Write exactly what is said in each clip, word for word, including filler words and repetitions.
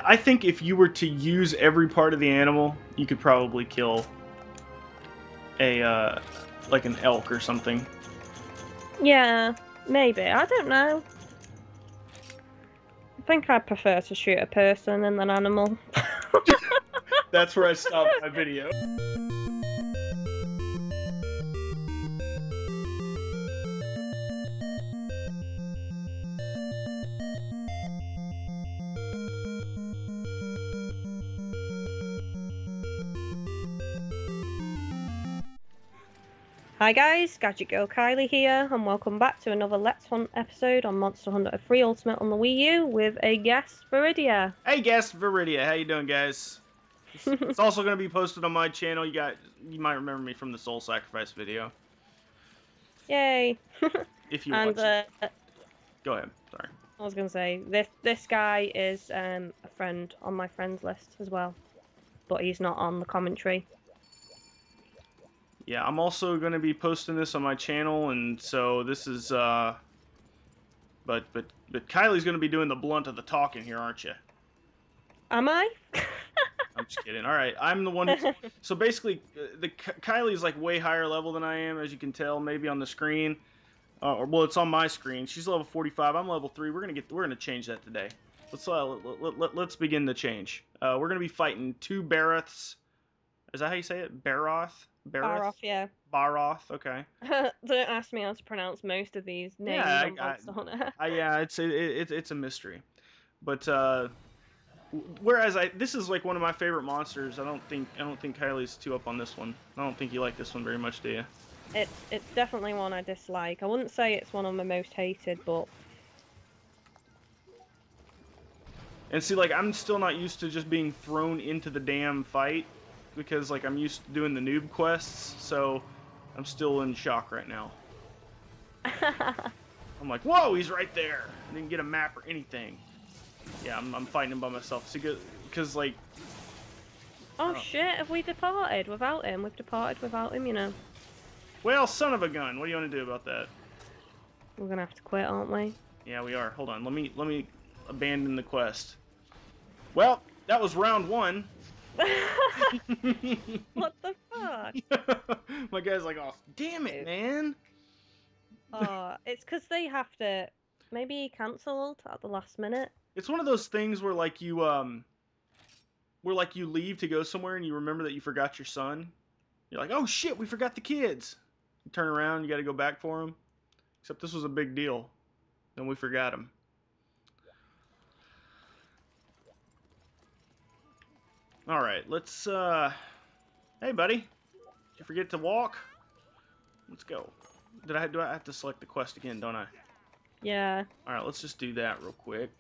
I think if you were to use every part of the animal, you could probably kill a uh, like an elk or something. Yeah, maybe. I don't know. I think I prefer to shoot a person than an animal. That's where I stopped my video. Hi guys, Gadget Girl Kylie here, and welcome back to another Let's Hunt episode on Monster Hunter three Ultimate on the Wii U with a guest, Viridia. Hey, guest Viridia, how you doing, guys? It's, it's also going to be posted on my channel. You got, you might remember me from the Soul Sacrifice video. Yay! If you and watch uh, it. Go ahead. Sorry. I was gonna say this this guy is um, a friend on my friends list as well, but he's not on the commentary. Yeah, I'm also going to be posting this on my channel, and so this is, uh, but, but, but Kylie's going to be doing the blunt of the talking here, aren't you? Am I? I'm just kidding. All right, I'm the one who's, so basically, the Kylie's like way higher level than I am, as you can tell, maybe on the screen, uh, or, well, it's on my screen. She's level forty-five, I'm level three. We're going to get, we're going to change that today. Let's, uh, let, let, let, let's begin the change. Uh, we're going to be fighting two Barroths. Is that how you say it? Baroth? Baroth? Baroth, yeah. Baroth, okay. Don't ask me how to pronounce most of these names Yeah, on Monster Hunter. I, I, yeah, it's it, it, it's a mystery, but uh, whereas I this is like one of my favorite monsters. I don't think I don't think Kylie's too up on this one. I don't think you like this one very much, do you? It's it's definitely one I dislike. I wouldn't say it's one of my most hated, but and see, like I'm still not used to just being thrown into the damn fight because like I'm used to doing the noob quests, so I'm still in shock right now. I'm like, whoa, he's right there. I didn't get a map or anything. Yeah, I'm, I'm fighting him by myself. See, because like. Oh shit! Have we departed without him? We've departed without him, you know. Well, son of a gun. What do you want to do about that? We're gonna have to quit, aren't we? Yeah, we are. Hold on. Let me let me abandon the quest. Well, that was round one. What the fuck? My guy's like, oh, damn it, man. Oh, it's because they have to. Maybe he cancelled at the last minute. It's one of those things where like you um, where like you leave to go somewhere and you remember that you forgot your son. You're like, oh shit, we forgot the kids. You turn around, you got to go back for them. Except this was a big deal, and we forgot him. All right, let's. uh... Hey, buddy. Did you forget to walk? Let's go. Did I do I have to select the quest again? Don't I? Yeah. All right, let's just do that real quick.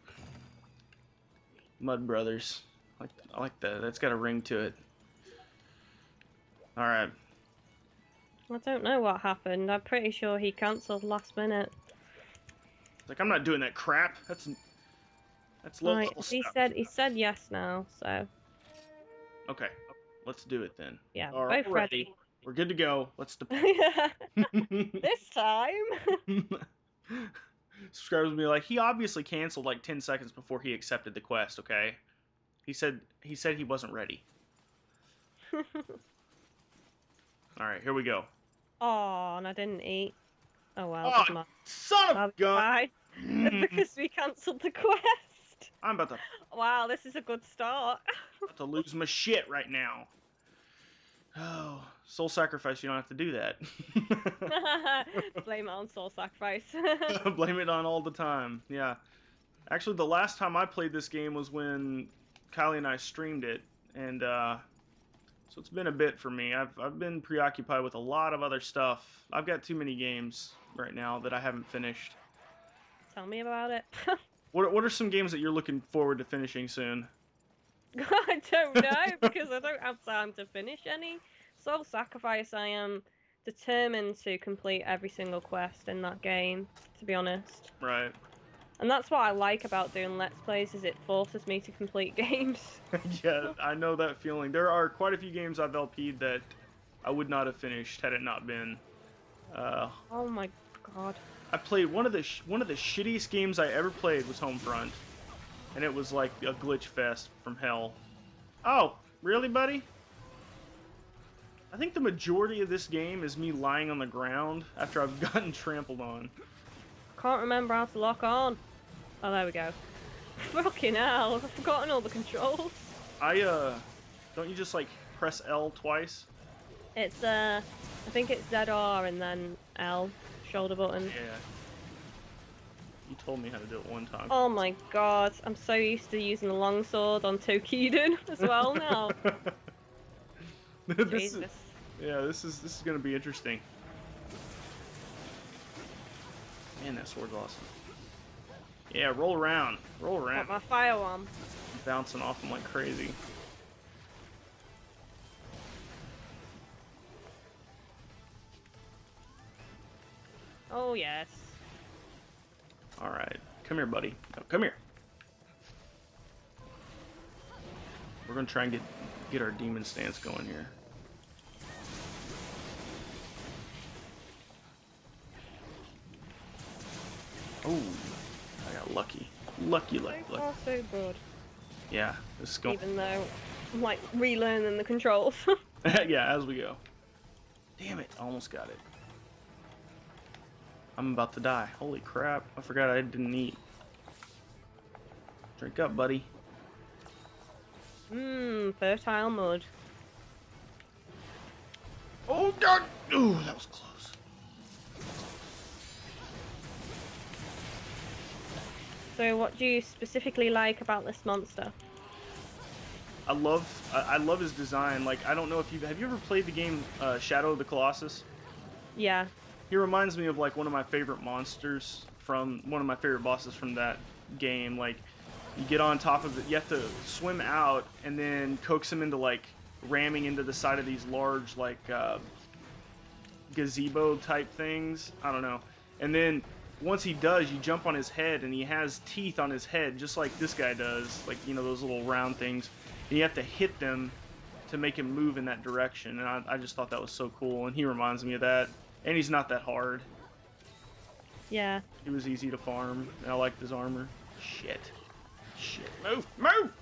Mud Brothers. I like, I like that. That's got a ring to it. All right. I don't know what happened. I'm pretty sure he cancelled last minute. It's like I'm not doing that crap. That's that's low Right, level he stuff. said he said yes now, so. Okay, let's do it then. Yeah, All both right, ready. we're good to go. Let's depart. This time. Subscribers will be like, he obviously canceled like ten seconds before he accepted the quest. Okay, he said he said he wasn't ready. All right, here we go. Oh, and I didn't eat. Oh well. Oh, my... son of a gun! Because we cancelled the quest. I'm about to. Wow, this is a good start. about to lose my shit right now. Oh, Soul Sacrifice, you don't have to do that. Blame it on Soul Sacrifice. Blame it on all the time, yeah. Actually, the last time I played this game was when Kylie and I streamed it, and uh, so it's been a bit for me. I've, I've been preoccupied with a lot of other stuff. I've got too many games right now that I haven't finished. Tell me about it. What, what are some games that you're looking forward to finishing soon? I don't know, because I don't have time to finish any. Soul Sacrifice, I am determined to complete every single quest in that game, to be honest. Right. And that's what I like about doing Let's Plays, is it forces me to complete games. Yeah, I know that feeling. There are quite a few games I've L P'd that I would not have finished had it not been. Uh, oh my god. I played one of the sh one of the shittiest games I ever played was Homefront. and it was like a glitch fest from hell. Oh, really, buddy? I think the majority of this game is me lying on the ground after I've gotten trampled on. Can't remember how to lock on. Oh, there we go. Fucking hell, I've forgotten all the controls. I, uh, don't you just, like, press L twice? It's, uh, I think it's Z R and then L, shoulder button. Yeah. You told me how to do it one time. Oh my god, I'm so used to using the longsword on Tokiden as well now. this Jesus. Is, yeah, this is this is gonna be interesting. Man, that sword's awesome. Yeah, roll around, roll around. Got my fire one. Bouncing off them like crazy. Oh yes. All right, come here, buddy. No, come here. We're gonna try and get get our demon stance going here. Oh, I got lucky. Lucky, lucky, So lucky. far so good. Yeah, this is going. Even though I'm like relearning the controls. Yeah, as we go. Damn it, I almost got it. I'm about to die. Holy crap, I forgot I didn't eat. Drink up, buddy. Mmm, fertile mud. Oh god! Ooh, that was close. So what do you specifically like about this monster? I love, I, I love his design. Like, I don't know if you have you ever played the game uh, Shadow of the Colossus? Yeah. He reminds me of like one of my favorite monsters from one of my favorite bosses from that game. Like, you get on top of it, you have to swim out and then coax him into like ramming into the side of these large like uh, gazebo type things. I don't know. And then once he does, you jump on his head and he has teeth on his head just like this guy does. Like, you know, those little round things. And you have to hit them to make him move in that direction. And I, I just thought that was so cool. And he reminds me of that. And he's not that hard. Yeah. He was easy to farm. And I liked his armor. Shit. Shit. Move! Move!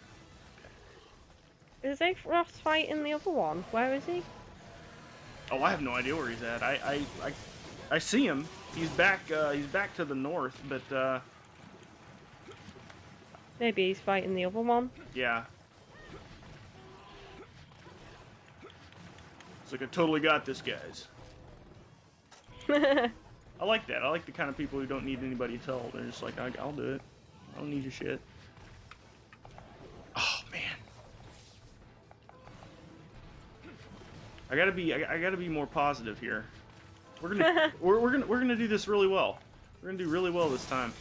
Is Aethros fighting the other one? Where is he? Oh, I have no idea where he's at. I I, I, I see him. He's back. Uh, he's back to the north, but uh, Maybe he's fighting the other one. yeah. It's like I totally got this, guys. I like that. I like the kind of people who don't need anybody to tell. They're just like, I, I'll do it. I don't need your shit. Oh man. I gotta be. I, I gotta be more positive here. We're gonna. we're, we're gonna. We're gonna do this really well. We're gonna do really well this time.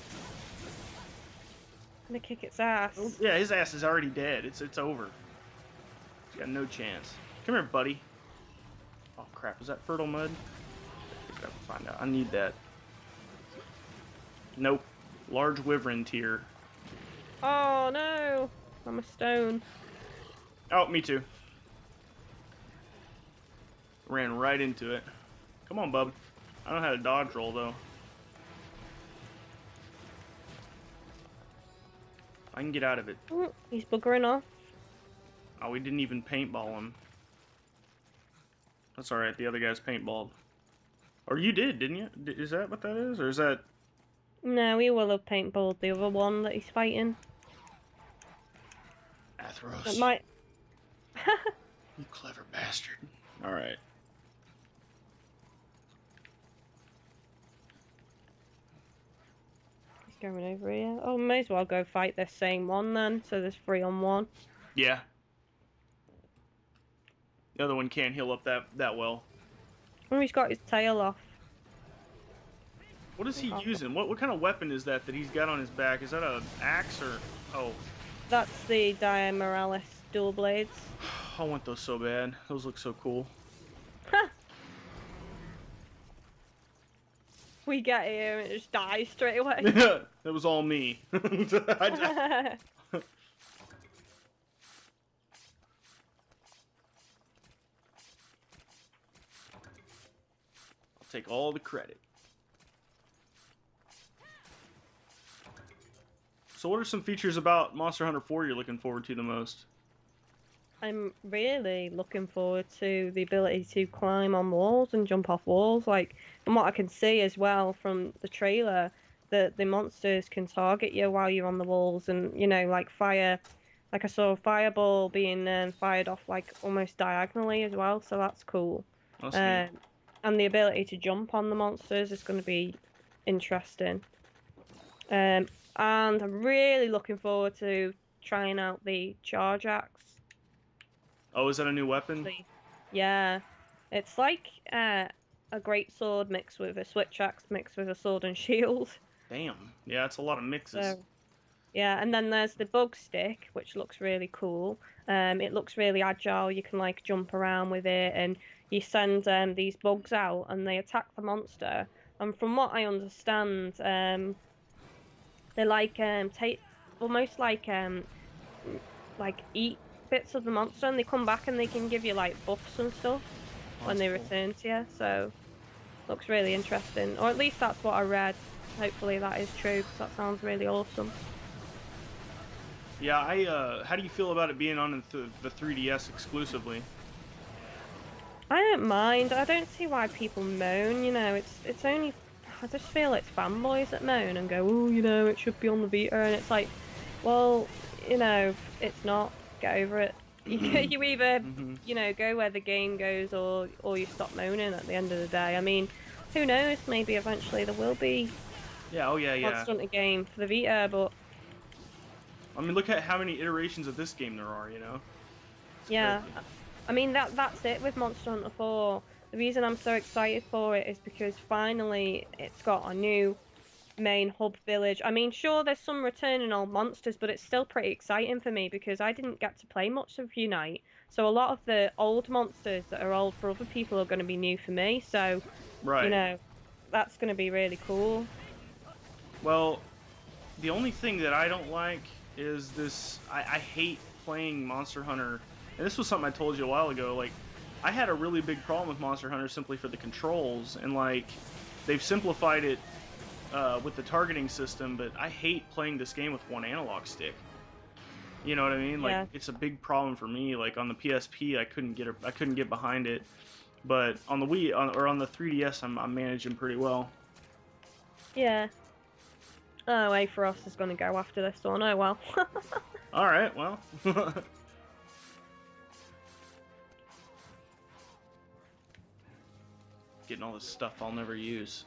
Gonna kick its ass. Oh, yeah, his ass is already dead. It's it's over. He's got no chance. Come here, buddy. Oh crap! Is that fertile mud? I gotta find out. I need that. Nope. Large wyvern tier. Oh no! I'm a stone. Oh, me too. Ran right into it. Come on, bub. I don't know how to dodge roll though. I can get out of it. Oh, he's buggering off. Oh, we didn't even paintball him. That's alright, the other guy's paintballed. Or you did, didn't you? D- Is that what that is? Or is that... No, he will have paintballed the other one that he's fighting. Athros. It might. You clever bastard. Alright. He's going over here. Oh, may as well go fight this same one then. So there's three on one. Yeah. The other one can't heal up that, that well. Oh, he's got his tail off. What is he using? What what kind of weapon is that that he's got on his back? Is that a axe or... Oh. That's the Dia Morales dual blades. I want those so bad. Those look so cool. We get here and it just dies straight away. That was all me. I just... I'll take all the credit. So what are some features about Monster Hunter four you're looking forward to the most? I'm really looking forward to the ability to climb on walls and jump off walls. Like, from what I can see as well from the trailer, that the monsters can target you while you're on the walls, and you know, like fire. Like I saw a fireball being um, fired off like almost diagonally as well, so that's cool. That's neat. Um, and the ability to jump on the monsters is going to be interesting. Um, and I'm really looking forward to trying out the charge axe. Oh, is that a new weapon? Actually. Yeah, it's like uh, a great sword mixed with a switch axe mixed with a sword and shield. Damn. Yeah, it's a lot of mixes. So yeah, and then there's the bug stick, which looks really cool. Um, it looks really agile. You can like jump around with it, and you send um these bugs out, and they attack the monster. And from what I understand, um, they like um take almost like um like eat bits of the monster, and they come back and they can give you like buffs and stuff Oh, when that's they cool. return to you. So looks really interesting, or at least that's what I read. Hopefully that is true, because that sounds really awesome. Yeah, I. Uh, how do you feel about it being on the, the three D S exclusively? I don't mind. I don't see why people moan. You know, it's it's only. I just feel it's fanboys that moan and go, oh, you know, it should be on the Vita, and it's like, well, you know, it's not. Get over it. You you either, Mm-hmm. you know, go where the game goes, or or you stop moaning at the end of the day. I mean, who knows? Maybe eventually there will be Yeah. Oh yeah. a Yeah. Monster Hunter game for the Vita, but I mean, look at how many iterations of this game there are. You know. It's yeah, crazy. I mean that that's it with Monster Hunter four. The reason I'm so excited for it is because finally it's got a new main hub village. I mean, sure, there's some returning old monsters, but it's still pretty exciting for me because I didn't get to play much of Unite. So a lot of the old monsters that are old for other people are going to be new for me. So, you Right. know, that's going to be really cool. Well, the only thing that I don't like is this. I, I hate playing Monster Hunter, and this was something I told you a while ago. Like, I had a really big problem with Monster Hunter simply for the controls, and like, they've simplified it uh, with the targeting system. But I hate playing this game with one analog stick. You know what I mean? Like, Yeah. it's a big problem for me. Like on the P S P, I couldn't get I couldn't get behind it, but on the Wii on, or on the three D S, I'm I'm managing pretty well. Yeah. Oh, Aetheros is going to go after this one. Oh, well. All right, well. Getting all this stuff I'll never use.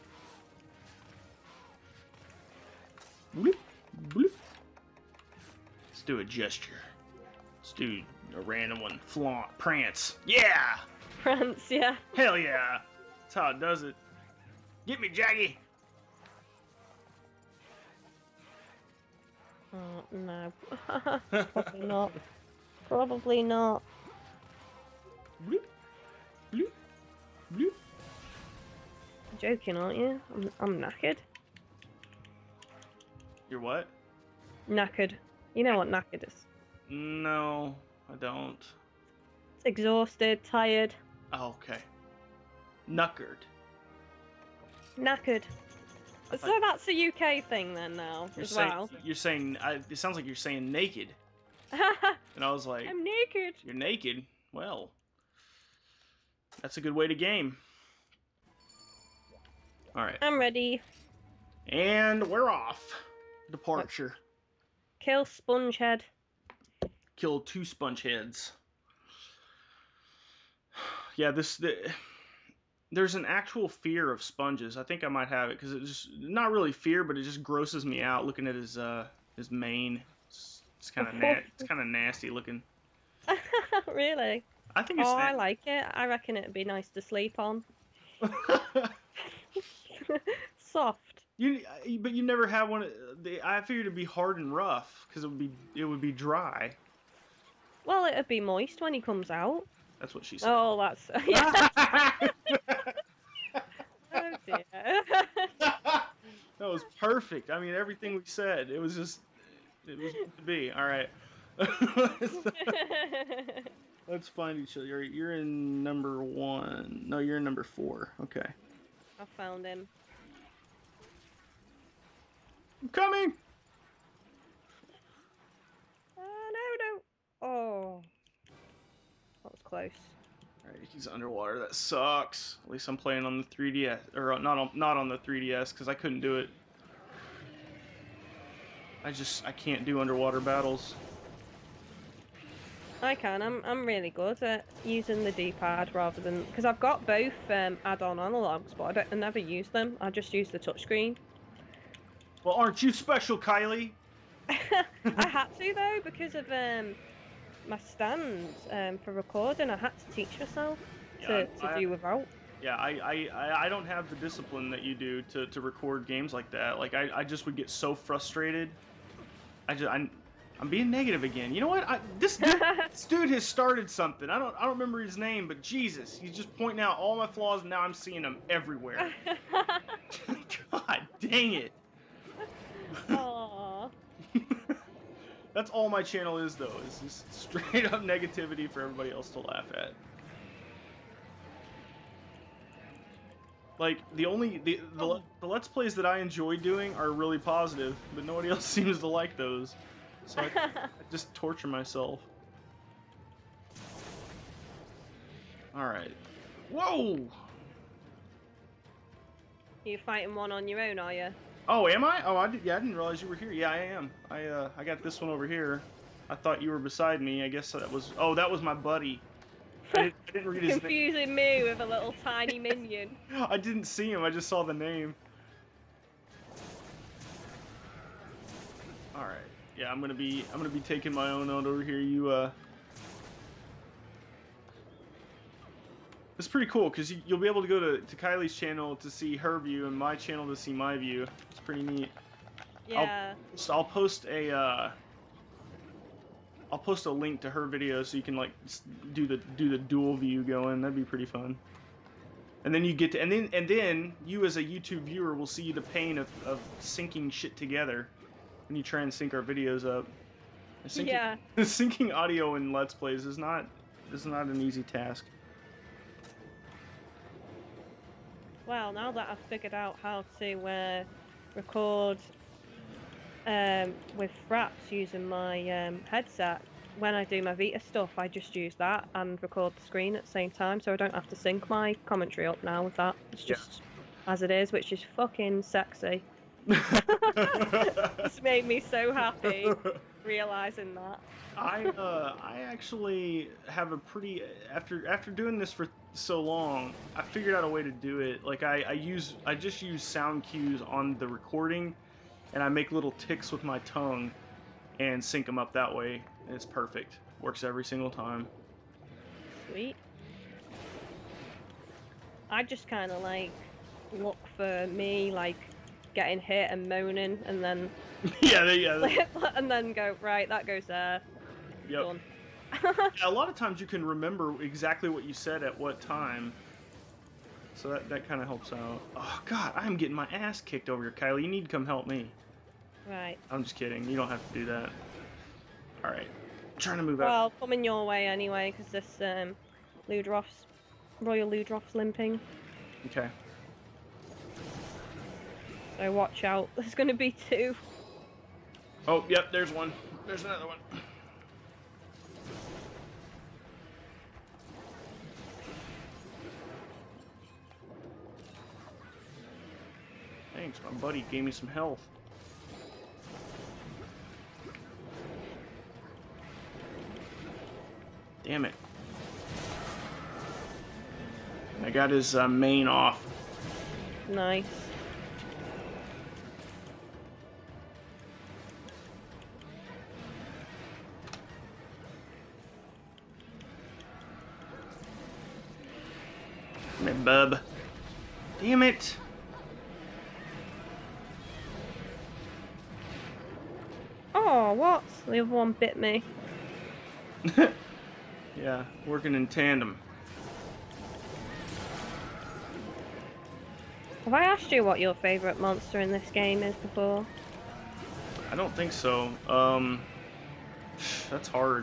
Bloop, bloop. Let's do a gesture. Let's do a random one. Flaunt, prance. Yeah! France, yeah. Hell yeah! That's how it does it. Get me, Jaggy! Oh, no. Probably not. Probably not. Bloop, bloop, bloop. You're joking, aren't you? I'm, I'm knackered. You're what? Knackered. You know what knackered is. No, I don't. It's exhausted, tired. Oh, okay. Knuckered. Knackered. I So thought- that's a U K thing then now, You're as saying, well. you're saying, I, it sounds like you're saying naked. And I was like, I'm naked. you're naked? Well, that's a good way to game. Alright. I'm ready. And we're off. Departure. Kill Spongehead. Kill two sponge heads. Yeah, this... The, there's an actual fear of sponges. I think I might have it, because it just... Not really fear, but it just grosses me out looking at his, uh, his mane. It's, it's kind of na- it's kind of nasty looking. Really? I think Oh, it's... I Na- like it. I reckon it'd be nice to sleep on. Soft. You, but you never have one. They, I figured it'd be hard and rough because it would be it would be dry. Well, it'd be moist when he comes out. That's what she said. Oh, that's... Yeah. Oh, dear. That was perfect. I mean, everything we said. It was just, it was meant to be. All right. Let's find each other. You're, you're in number one. No, you're in number four. Okay. I found him. I'm coming. close. Alright, he's underwater. That sucks. At least I'm playing on the three D S, or not on not on the three D S, because I couldn't do it. I just I can't do underwater battles. I can. I'm I'm really good at using the D-pad rather than because I've got both um, add-on analogs, but I, don't, I never use them. I just use the touchscreen. Well, aren't you special, Kylie? I had to though because of um my stand um for recording. I had to teach myself to, Yeah, to I, do without. yeah, I, I, I don't have the discipline that you do to, to record games like that. Like, I, I just would get so frustrated. I just, I'm, I'm being negative again. You know what? I, this, dude, this dude has started something. I don't, I don't remember his name, but Jesus, he's just pointing out all my flaws, and now I'm seeing them everywhere. God dang it. Aww. That's all my channel is, though, is just straight up negativity for everybody else to laugh at. Like, the only, the, the, the Let's Plays that I enjoy doing are really positive, but nobody else seems to like those. So I, I just torture myself. Alright. Whoa! You fighting one on your own, are you? Oh, am I? Oh, I did, yeah, I didn't realize you were here. Yeah, I am. I, uh, I got this one over here. I thought you were beside me. I guess that was, oh, that was my buddy. I didn't, I didn't read his name. Confusing me with a little tiny minion. I didn't see him, I just saw the name. Alright. Yeah, I'm gonna be I'm gonna be taking my own out over here. You uh It's pretty cool because you, you'll be able to go to, to Kylie's channel to see her view and my channel to see my view. It's pretty neat. Yeah. I'll, so I'll post a uh I'll post a link to her video so you can like do the do the dual view going. That'd be pretty fun. And then you get to and then and then you as a YouTube viewer will see the pain of, of syncing shit together when you try and sync our videos up. Syncing, Yeah. syncing audio in Let's Plays is not is not an easy task. Well, now that I've figured out how to uh, record um, with Fraps using my um, headset, when I do my Vita stuff, I just use that and record the screen at the same time, so I don't have to sync my commentary up now with that. It's just yeah. as it is, which is fucking sexy. It's made me so happy realizing that. I uh I actually have a pretty after after doing this for so long, I figured out a way to do it. Like I I use I just use sound cues on the recording, and I make little ticks with my tongue, and sync them up that way. And it's perfect. Works every single time. Sweet. I just kind of like look for me like getting hit and moaning, and then yeah, they, yeah, and then go right. That goes there. Yep. Done. Yeah, a lot of times you can remember exactly what you said at what time, so that that kind of helps out. Oh God, I'm getting my ass kicked over here, Kylie. You need to come help me. Right. I'm just kidding. You don't have to do that. All right. I'm trying to move well, out. Well, coming your way anyway, because this um, Ludroth's Royal Ludroth's limping. Okay. So watch out. There's going to be two. Oh, yep. There's one. There's another one. Thanks, my buddy gave me some health. Damn it. I got his uh, main off. Nice. Come here, bub. Damn it. Oh, what? The other one bit me. Yeah, working in tandem. Have I asked you what your favourite monster in this game is before? I don't think so. Um, that's hard.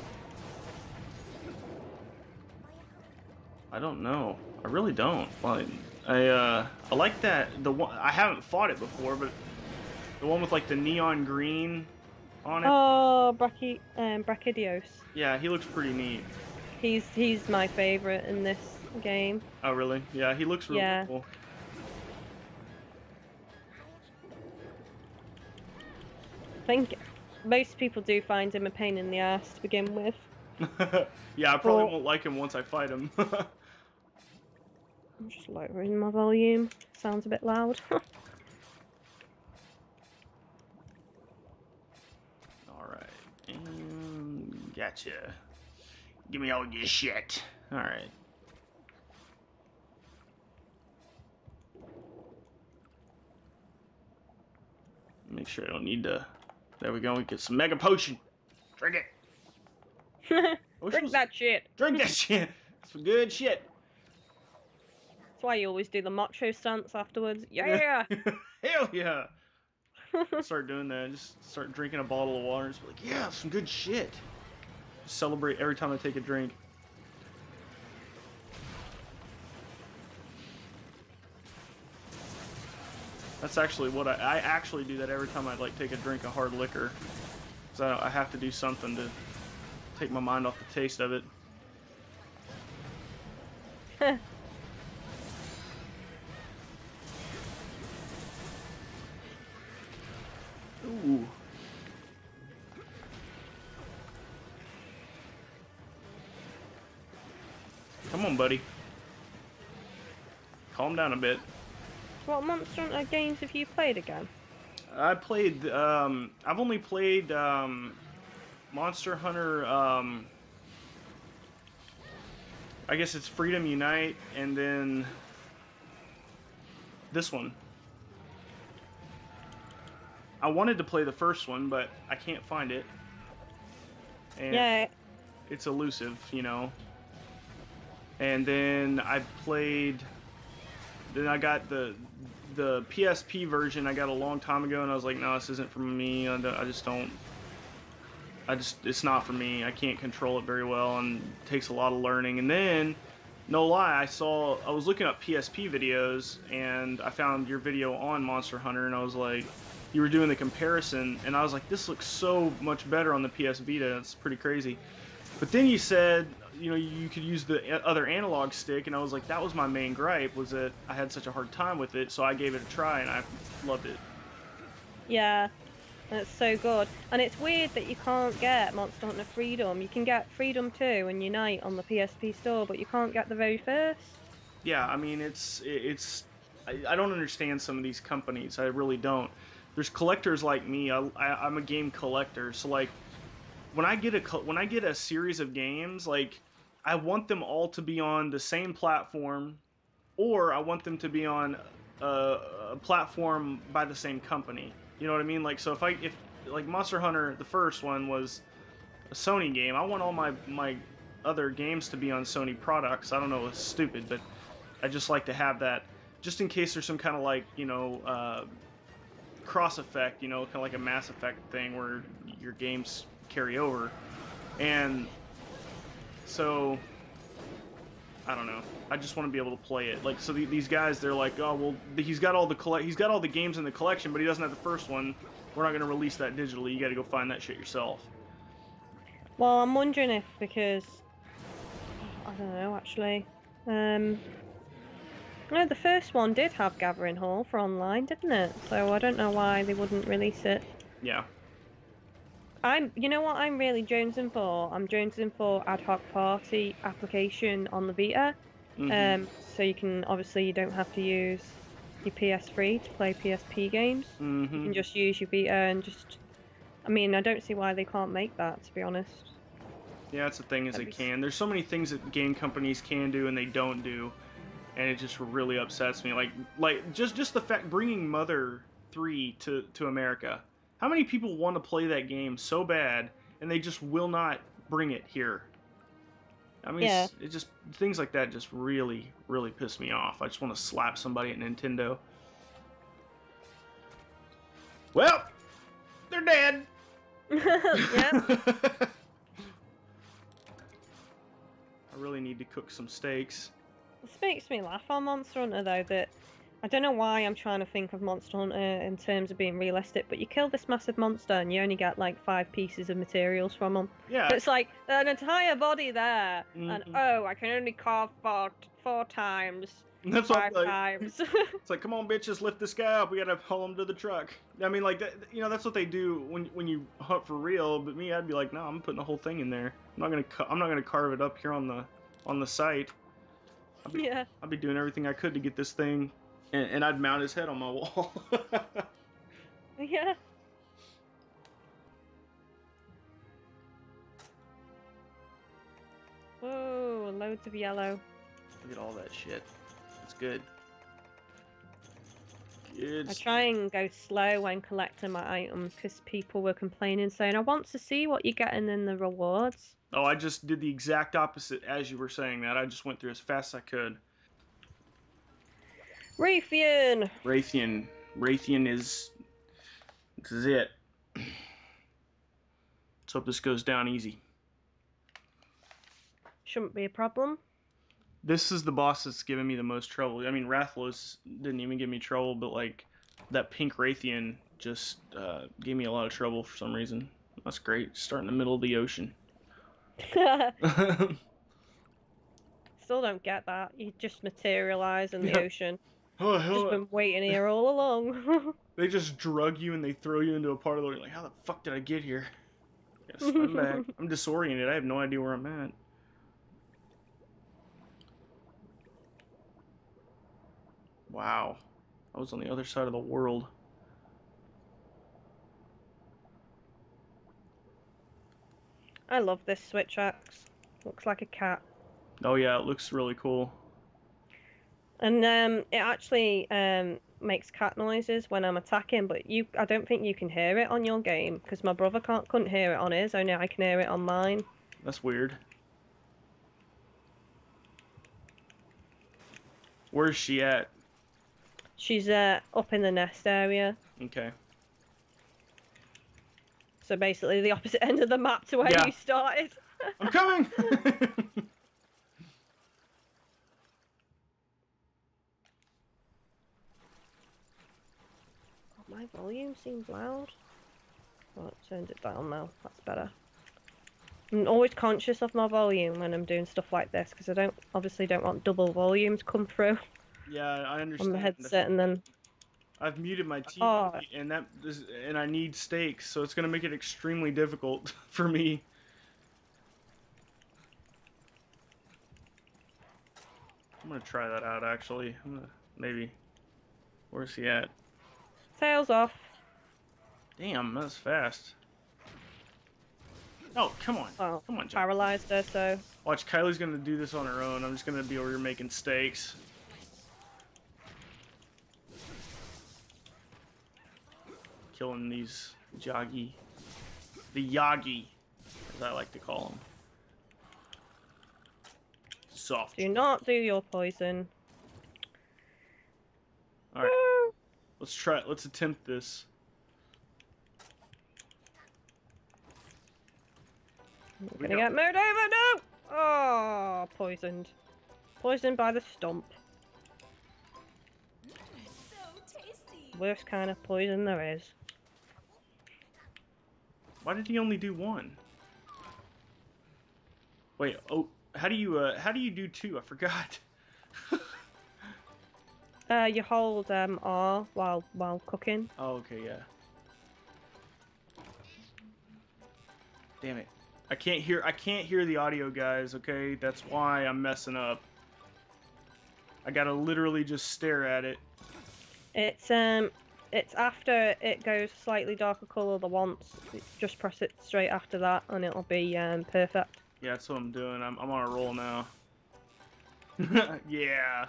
I don't know. I really don't. Like, I uh, I like that the one. I haven't fought it before, but the one with like the neon green on it. Oh, Brachy, um, Brachydios. Yeah, he looks pretty neat. He's he's my favorite in this game. Oh, really? Yeah, he looks really Yeah. cool. I think most people do find him a pain in the ass to begin with. Yeah, I probably But won't like him once I fight him. I'm just lowering my volume. Sounds a bit loud. Alright. And gotcha. Give me all your shit. Alright. Make sure I don't need to. There we go. We get some mega potion. Drink it. Drink was... that shit. Drink that shit. Some good shit. That's why you always do the macho stance afterwards. Yeah. Hell yeah. Start doing that. Just start drinking a bottle of water. Just be like, yeah, some good shit. Just celebrate every time I take a drink. That's actually what I, I actually do that every time I like take a drink of hard liquor. So I, I have to do something to take my mind off the taste of it. Ooh. Come on, buddy. Calm down a bit. What Monster Hunter games have you played again? I played, um, I've only played, um, Monster Hunter, um, I guess it's Freedom Unite, and then this one. I wanted to play the first one, but I can't find it. And yeah. It's elusive, you know. And then I played, then I got the the P S P version I got a long time ago, and I was like, no, this isn't for me. I, I just don't, I just, it's not for me. I can't control it very well, and it takes a lot of learning. And then, no lie, I saw, I was looking up P S P videos, and I found your video on Monster Hunter, and I was like, you were doing the comparison, and I was like, this looks so much better on the P S Vita. It's pretty crazy. But then you said, you know, you could use the other analog stick, and I was like, that was my main gripe, was that I had such a hard time with it, so I gave it a try, and I loved it. Yeah, that's so good. And it's weird that you can't get Monster Hunter Freedom. You can get Freedom two and Unite on the P S P store, but you can't get the very first. Yeah, I mean, it's, it's, I, I don't understand some of these companies, I really don't. There's collectors like me, I, I, I'm a game collector, so like, when I get a when I get a series of games, like I want them all to be on the same platform, or I want them to be on a, a platform by the same company. You know what I mean? Like, so if I if like Monster Hunter, the first one was a Sony game, I want all my my other games to be on Sony products. I don't know, it's stupid, but I just like to have that just in case there's some kind of like, you know, uh, cross effect, you know, kind of like a Mass Effect thing where your games carry over. And so I don't know, I just want to be able to play it. Like, so the, these guys, they're like, oh well, he's got all the collect he's got all the games in the collection, but he doesn't have the first one. We're not going to release that digitally. You got to go find that shit yourself. Well, I'm wondering if because I don't know actually. Um no, the first one did have Gathering Hall for online, didn't it? So I don't know why they wouldn't release it. Yeah. I'm, you know what I'm really jonesing for? I'm jonesing for ad hoc party application on the Vita. Mm-hmm. Um, so you can, obviously you don't have to use your P S three to play P S P games. Mm-hmm. You can just use your Vita and just, I mean, I don't see why they can't make that, to be honest. Yeah, that's the thing is That'd they be... can. There's so many things that game companies can do and they don't do, and it just really upsets me. Like, like just just the fact bringing Mother three to to America. How many people want to play that game so bad and they just will not bring it here? I mean, Yeah. it's, it just things like that just really really piss me off. I just want to slap somebody at Nintendo. Well, they're dead. Yeah. I really need to cook some steaks. This makes me laugh on Monster Hunter though that I don't know why I'm trying to think of Monster Hunter in terms of being realistic, but you kill this massive monster and you only get like five pieces of materials from them. Yeah. It's like an entire body there, Mm-hmm. and oh, I can only carve four, four times. That's five what, like, times. It's like, come on, bitches, lift this guy up. We gotta haul him to the truck. I mean, like, that, you know, that's what they do when when you hunt for real. But me, I'd be like, no, I'm putting the whole thing in there. I'm not gonna cu- I'm not gonna carve it up here on the on the site. I'd be, Yeah. I'd be doing everything I could to get this thing, and, and I'd mount his head on my wall. Yeah. Whoa, loads of yellow. Look at all that shit. That's good. Good. I try and go slow when collecting my items because people were complaining, saying, I want to see what you're getting in the rewards. Oh, I just did the exact opposite as you were saying that. I just went through as fast as I could. Raytheon! Raytheon. Raytheon is... This is it. Let's hope this goes down easy. Shouldn't be a problem. This is the boss that's giving me the most trouble. I mean, Rathalos didn't even give me trouble, but, like, that pink Raytheon just uh, gave me a lot of trouble for some reason. That's great. Start in the middle of the ocean. Still don't get that. You just materialize in the Yeah. ocean. Oh, Just hell. been waiting here all along. They just drug you and they throw you into a part of the... You're like, how the fuck did I get here? Yes, I'm back. I'm disoriented. I have no idea where I'm at. Wow. I was on the other side of the world. I love this switch axe. Looks like a cat. Oh yeah, it looks really cool. And um, it actually um, makes cat noises when I'm attacking, but you, I don't think you can hear it on your game because my brother can't couldn't hear it on his. Only I can hear it on mine. That's weird. Where's she at? She's uh, up in the nest area. Okay. So basically the opposite end of the map to where Yeah. you started. I'm coming! My volume seems loud. Oh, it turned it down now. That's better. I'm always conscious of my volume when I'm doing stuff like this because I don't obviously don't want double volume to come through Yeah, I understand. on the headset and then. I've muted my T V Oh. and that is, and I need stakes, so it's gonna make it extremely difficult for me. I'm gonna try that out actually. I'm gonna, maybe. Where's he at? Tails off. Damn, that's fast. Oh, come on. Oh, Come on, John. paralyzed her, so. Watch, Kylie's gonna do this on her own. I'm just gonna be over here making steaks. Killing these Yagi. The Yagi, as I like to call them. Soft. Do not do your poison. Alright. Let's try it. Let's attempt this. I'm gonna get moved over, no! Oh, poisoned. Poisoned by the stump. So tasty. Worst kind of poison there is. Why did he only do one? Wait, oh, how do you, uh, how do you do two? I forgot. Uh, you hold um R while while cooking. Oh, okay, yeah. Damn it. I can't hear, I can't hear the audio, guys, okay? That's why I'm messing up. I gotta literally just stare at it. It's um, it's after it goes slightly darker colour the once. Just press it straight after that, and it'll be um perfect. Yeah, that's what I'm doing. I'm, I'm on a roll now. Yeah.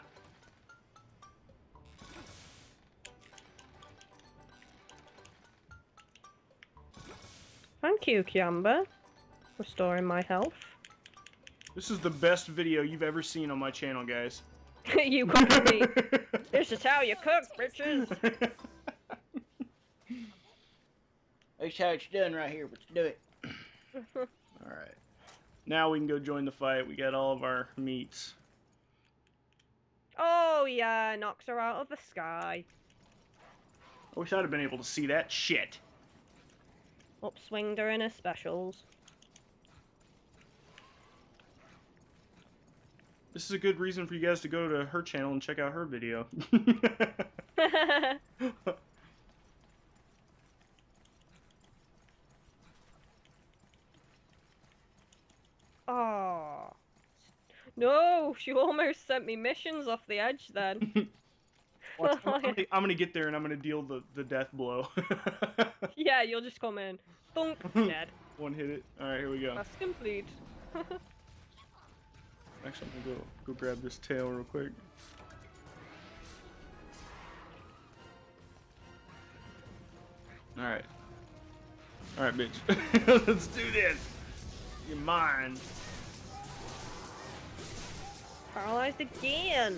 Thank you, Kiamba, restoring my health. This is the best video you've ever seen on my channel, guys. You could be. This is how you cook, bitches. That's how it's done right here. Let's do it. Alright. Now we can go join the fight. We got all of our meats. Oh yeah, knocks her out of the sky. I wish I'd have been able to see that shit. Upswinged her in her specials. This is a good reason for you guys to go to her channel and check out her video. Oh. No, she almost sent me missions off the edge then. Watch, I'm, I'm gonna, I'm gonna get there and I'm gonna deal the, the death blow. Yeah, you'll just come in. Thunk, dead. One hit it. Alright, here we go. That's complete. Actually, I'm gonna go, go grab this tail real quick. Alright. Alright, bitch. Let's do this. You're mine. Paralyzed again.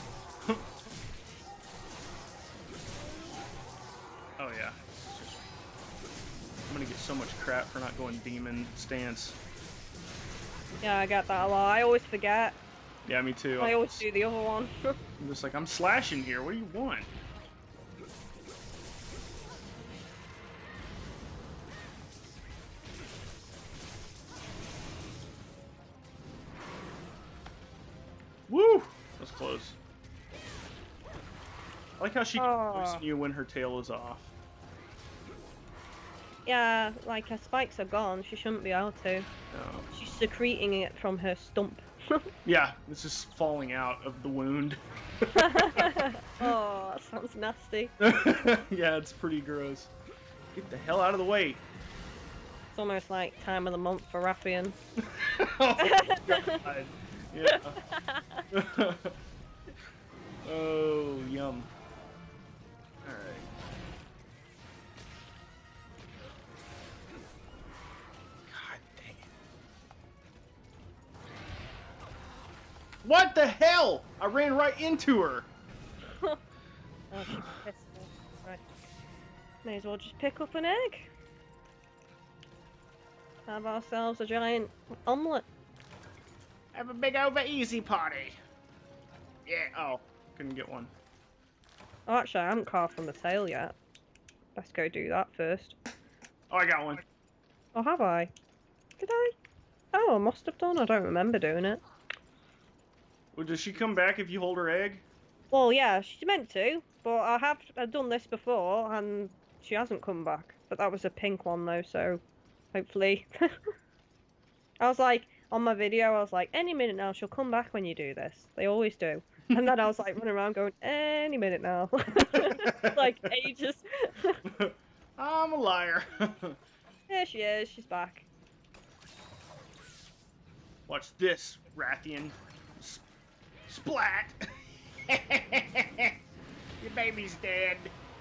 Oh yeah. I'm gonna get so much crap for not going demon stance. Yeah, I get that a lot. I always forget. Yeah, me too. I always do the other one. I'm just like, I'm slashing here. What do you want? Woo! That was close. I like how she can Oh. poison you when her tail is off. Yeah, like her spikes are gone. She shouldn't be able to. No. She's secreting it from her stump. Yeah, it's just falling out of the wound. Oh, that sounds nasty. Yeah, it's pretty gross. Get the hell out of the way. It's almost like time of the month for Raffian. Oh, God. Yeah. Oh, yum. Alright. God dang it. What the hell? I ran right into her. Oh, she's pissed off. Right. May as well just pick up an egg. Have ourselves a giant omelette. Have a big over easy party. Yeah. Oh, couldn't get one. Oh, actually, I haven't carved from the tail yet. Let's go do that first. Oh, I got one. Oh, have I? Did I? Oh, I must have done. I don't remember doing it. Well, does she come back if you hold her egg? Well, yeah, she's meant to, but I have I've done this before, and she hasn't come back. But that was a pink one, though, so hopefully. I was like, on my video, I was like, any minute now, she'll come back when you do this. They always do. And then I was like running around going, any minute now. Like ages. I'm a liar. There she is, she's back. Watch this, Rathian. S splat! Your baby's dead.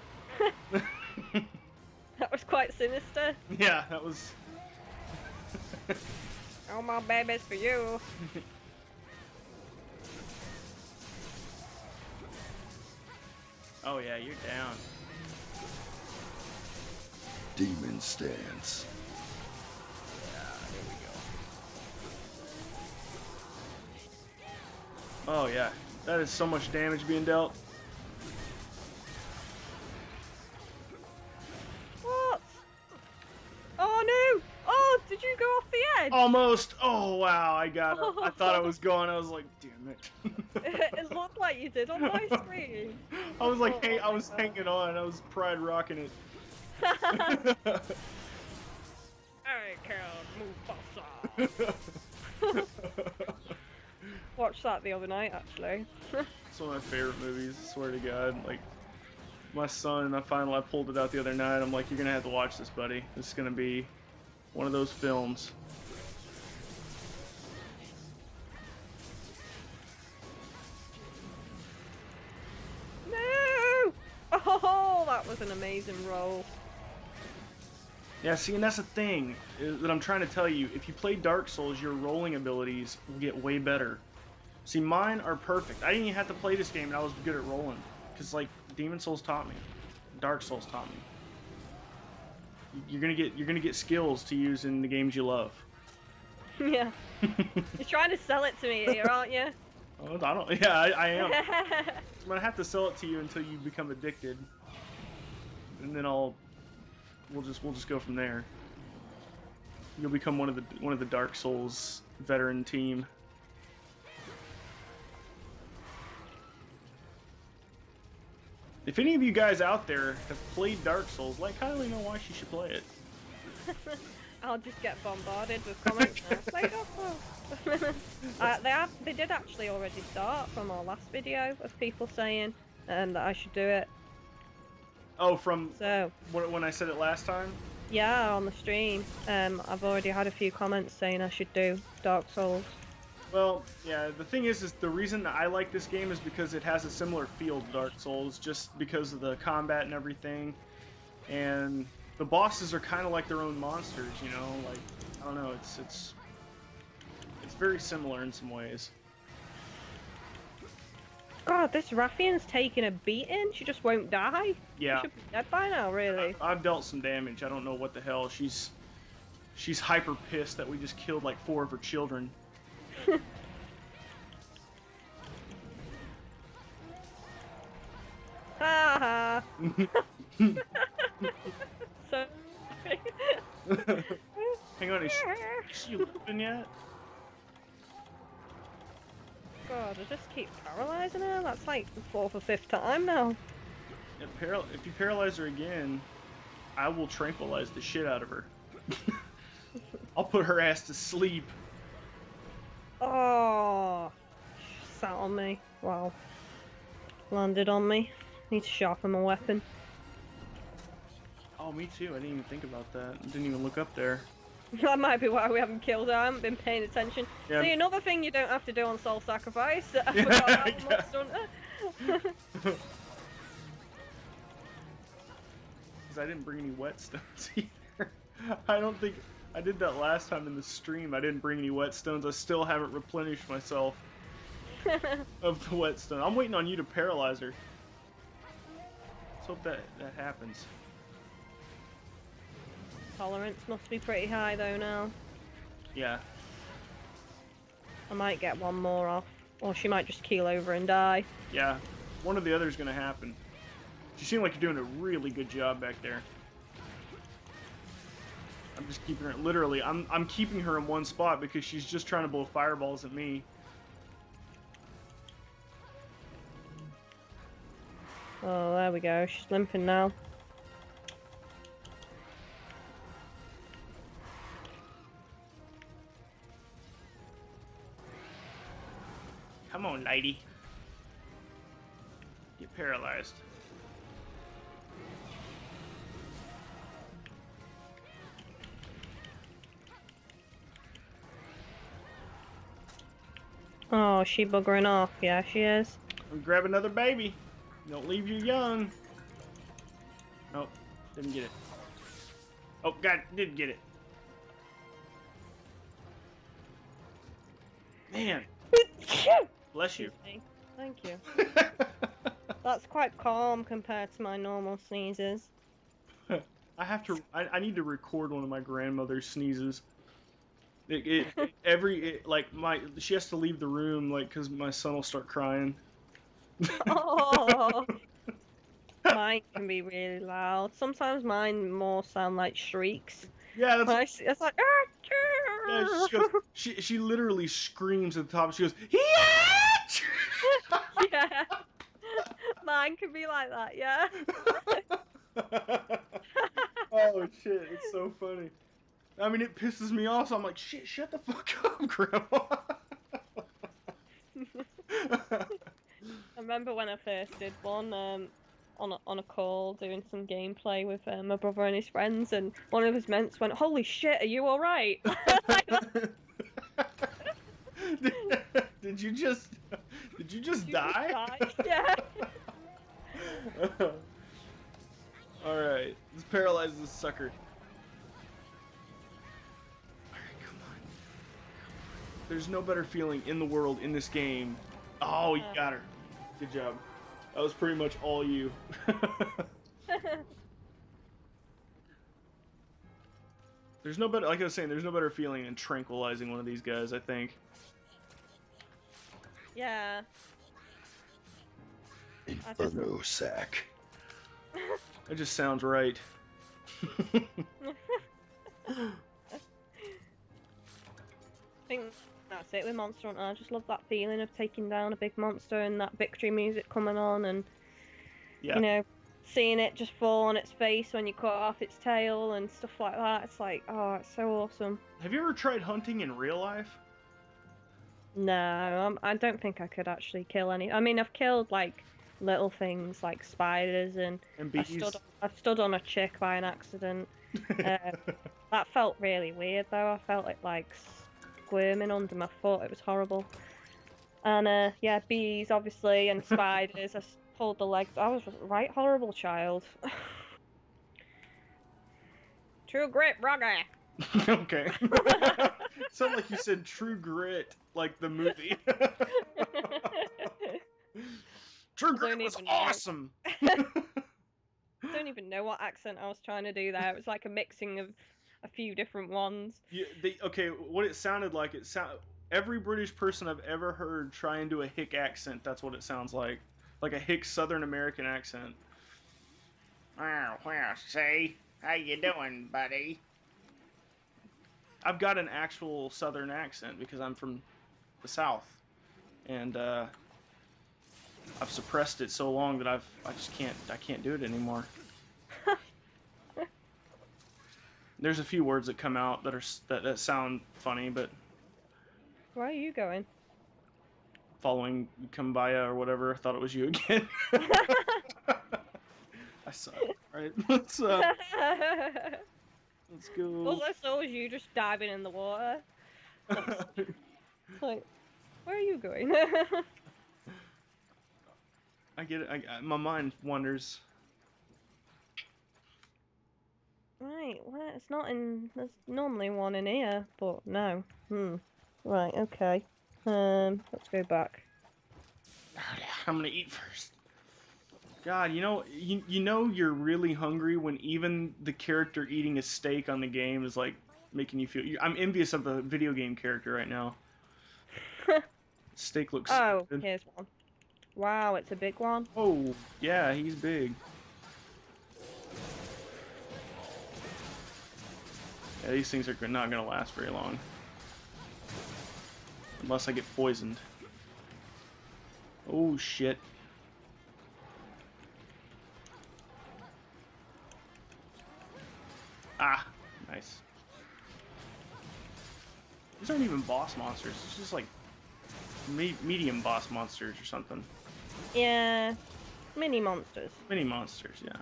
That was quite sinister. Yeah, that was... Oh, my baby's for you. Oh yeah, you're down. Demon stance. Oh yeah, that is so much damage being dealt. What? Oh no! Oh, did you go off the edge? Almost. Oh wow, I got it. I thought I was going. I was like, damn it. It looked like you did on my screen. I was like, hey, I was hanging on. I was pride rocking it. I can't move Watched that the other night, actually. It's one of my favorite movies, I swear to God. Like, my son, I finally I pulled it out the other night. I'm like, you're gonna have to watch this, buddy. This is gonna be one of those films. No! Oh, that was an amazing roll. Yeah, see, and that's the thing is that I'm trying to tell you. If you play Dark Souls, your rolling abilities will get way better. See, mine are perfect. I didn't even have to play this game, and I was good at rolling. Because, like, Demon Souls taught me. Dark Souls taught me. You're gonna get you're gonna get skills to use in the games you love. Yeah. You're trying to sell it to me here, aren't you? Oh, I don't. Yeah, I, I am. I'm gonna have to sell it to you until you become addicted, and then I'll. We'll just we'll just go from there. You'll become one of the one of the Dark Souls veteran team. If any of you guys out there have played Dark Souls, let Kylie know why she should play it. I'll just get bombarded with comments now. Play Dark Souls. uh, they have, they did actually already start from our last video of people saying um, that I should do it. Oh, from So when when I said it last time? yeah, on the stream, um, I've already had a few comments saying I should do Dark Souls. Well, yeah, the thing is, is the reason that I like this game is because it has a similar feel to Dark Souls, just because of the combat and everything. And the bosses are kind of like their own monsters, you know? Like, I don't know, it's, it's, it's very similar in some ways. God, this Raffian's taking a beating. She just won't die. Yeah. She should be dead by now, really. I've dealt some damage, I don't know what the hell. She's, she's hyper pissed that we just killed like four of her children. Ha ha. So. Hang on, is she, is she living yet? God, I just keep paralyzing her. That's like the fourth or fifth time now. If, paral if you paralyze her again, I will tranquilize the shit out of her. I'll put her ass to sleep. Oh, she sat on me. Wow. Landed on me. Need to sharpen my weapon. Oh, me too. I didn't even think about that. I didn't even look up there. That might be why we haven't killed her. I haven't been paying attention. Yeah. See, another thing you don't have to do on Soul Sacrifice. I Yeah, forgot that yeah. on Monster Hunter. Because I didn't bring any whetstones either. I don't think... I did that last time in the stream. I didn't bring any whetstones. I still haven't replenished myself of the whetstone. I'm waiting on you to paralyze her. Let's hope that, that happens. Tolerance must be pretty high though now. Yeah. I might get one more off. Or she might just keel over and die. Yeah. One or the other is going to happen. You seem like you're doing a really good job back there. I'm just keeping her, literally, I'm, I'm keeping her in one spot because she's just trying to blow fireballs at me. Oh, there we go. She's limping now. Come on, lady. Get paralyzed. Oh, is she buggering off? Yeah, she is. Grab another baby. Don't leave you young. Nope, didn't get it. Oh, God, did get it. Man, bless you. Excuse me. Thank you. That's quite calm compared to my normal sneezes. I have to. I, I need to record one of my grandmother's sneezes. It, it, it every it, like my she has to leave the room like because my son will start crying. Oh, mine can be really loud. Sometimes mine more sound like shrieks. Yeah, that's. When I see, it's like. Yeah, she, goes, she she literally screams at the top. She goes, "Yeah!" Yeah. Mine can be like that. Yeah. Oh shit! It's so funny. I mean, it pisses me off. So I'm like, "Shit! Shut the fuck up, Grandma." I remember when I first did one um, on a, on a call doing some gameplay with um, my brother and his friends, and one of his mates went, "Holy shit, are you all right?" Like that. did, did you just did you just You die? just died. Yeah. All right, let's paralyze this sucker. All right, come on. There's no better feeling in the world in this game. Oh, you got her. Good job. That was pretty much all you. There's no better, like I was saying, there's no better feeling than tranquilizing one of these guys, I think. Yeah. Inferno sack. That just sounds right. I think that's it with Monster Hunter. I just love that feeling of taking down a big monster and that victory music coming on, and Yeah. you know, seeing it just fall on its face when you cut off its tail and stuff like that. It's like, oh, it's so awesome. Have you ever tried hunting in real life? No, I'm, I don't think I could actually kill any. I mean, I've killed like little things like spiders, and And I bees? stood I stood on a chick by an accident. Uh, that felt really weird though. I felt it like squirming under my foot. It was horrible. And uh, yeah, bees obviously and spiders. I s- pulled the legs. I was a right horrible child. True grit, brother. Okay. Sound like you said True Grit, like the movie. True I Grit don't was even know. awesome. I don't even know what accent I was trying to do there. It was like a mixing of a few different ones. You, they, okay, what it sounded like, it sound every British person I've ever heard try and do a hick accent. That's what it sounds like, like a hick Southern American accent. Well, well, say, how you doing, buddy? I've got an actual Southern accent because I'm from the South, and uh, I've suppressed it so long that I've I just can't I can't do it anymore. There's a few words that come out that are s- that, that sound funny, but Where are you going? following Kumbaya or whatever, I thought it was you again. I suck. All right, let's uh, let's All go. I saw was you just diving in the water. Like, where are you going? I get it. I, I, my mind wanders. Right, well, it's not in. There's normally one in here, but no. Hmm. Right, okay. Um, let's go back. I'm gonna eat first. God, you know, you, you know you're really hungry when even the character eating a steak on the game is like making you feel. I'm envious of the video game character right now. Steak looks so Oh, good. here's one. Wow, it's a big one. Oh, yeah, he's big. Yeah, these things are not gonna last very long. Unless I get poisoned. Oh, shit. Ah, nice. These aren't even boss monsters. It's just like me medium boss monsters or something. Yeah, mini monsters. Mini monsters, yeah.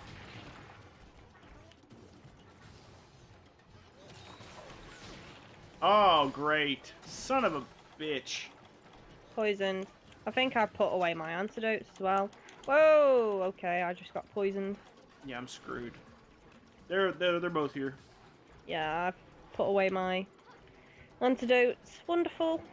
Oh, great. Son of a bitch. Poisoned. I think I put away my antidotes as well. Whoa, okay, I just got poisoned. Yeah, I'm screwed. They're, they're, they're both here. Yeah, I've put away my antidotes. Wonderful.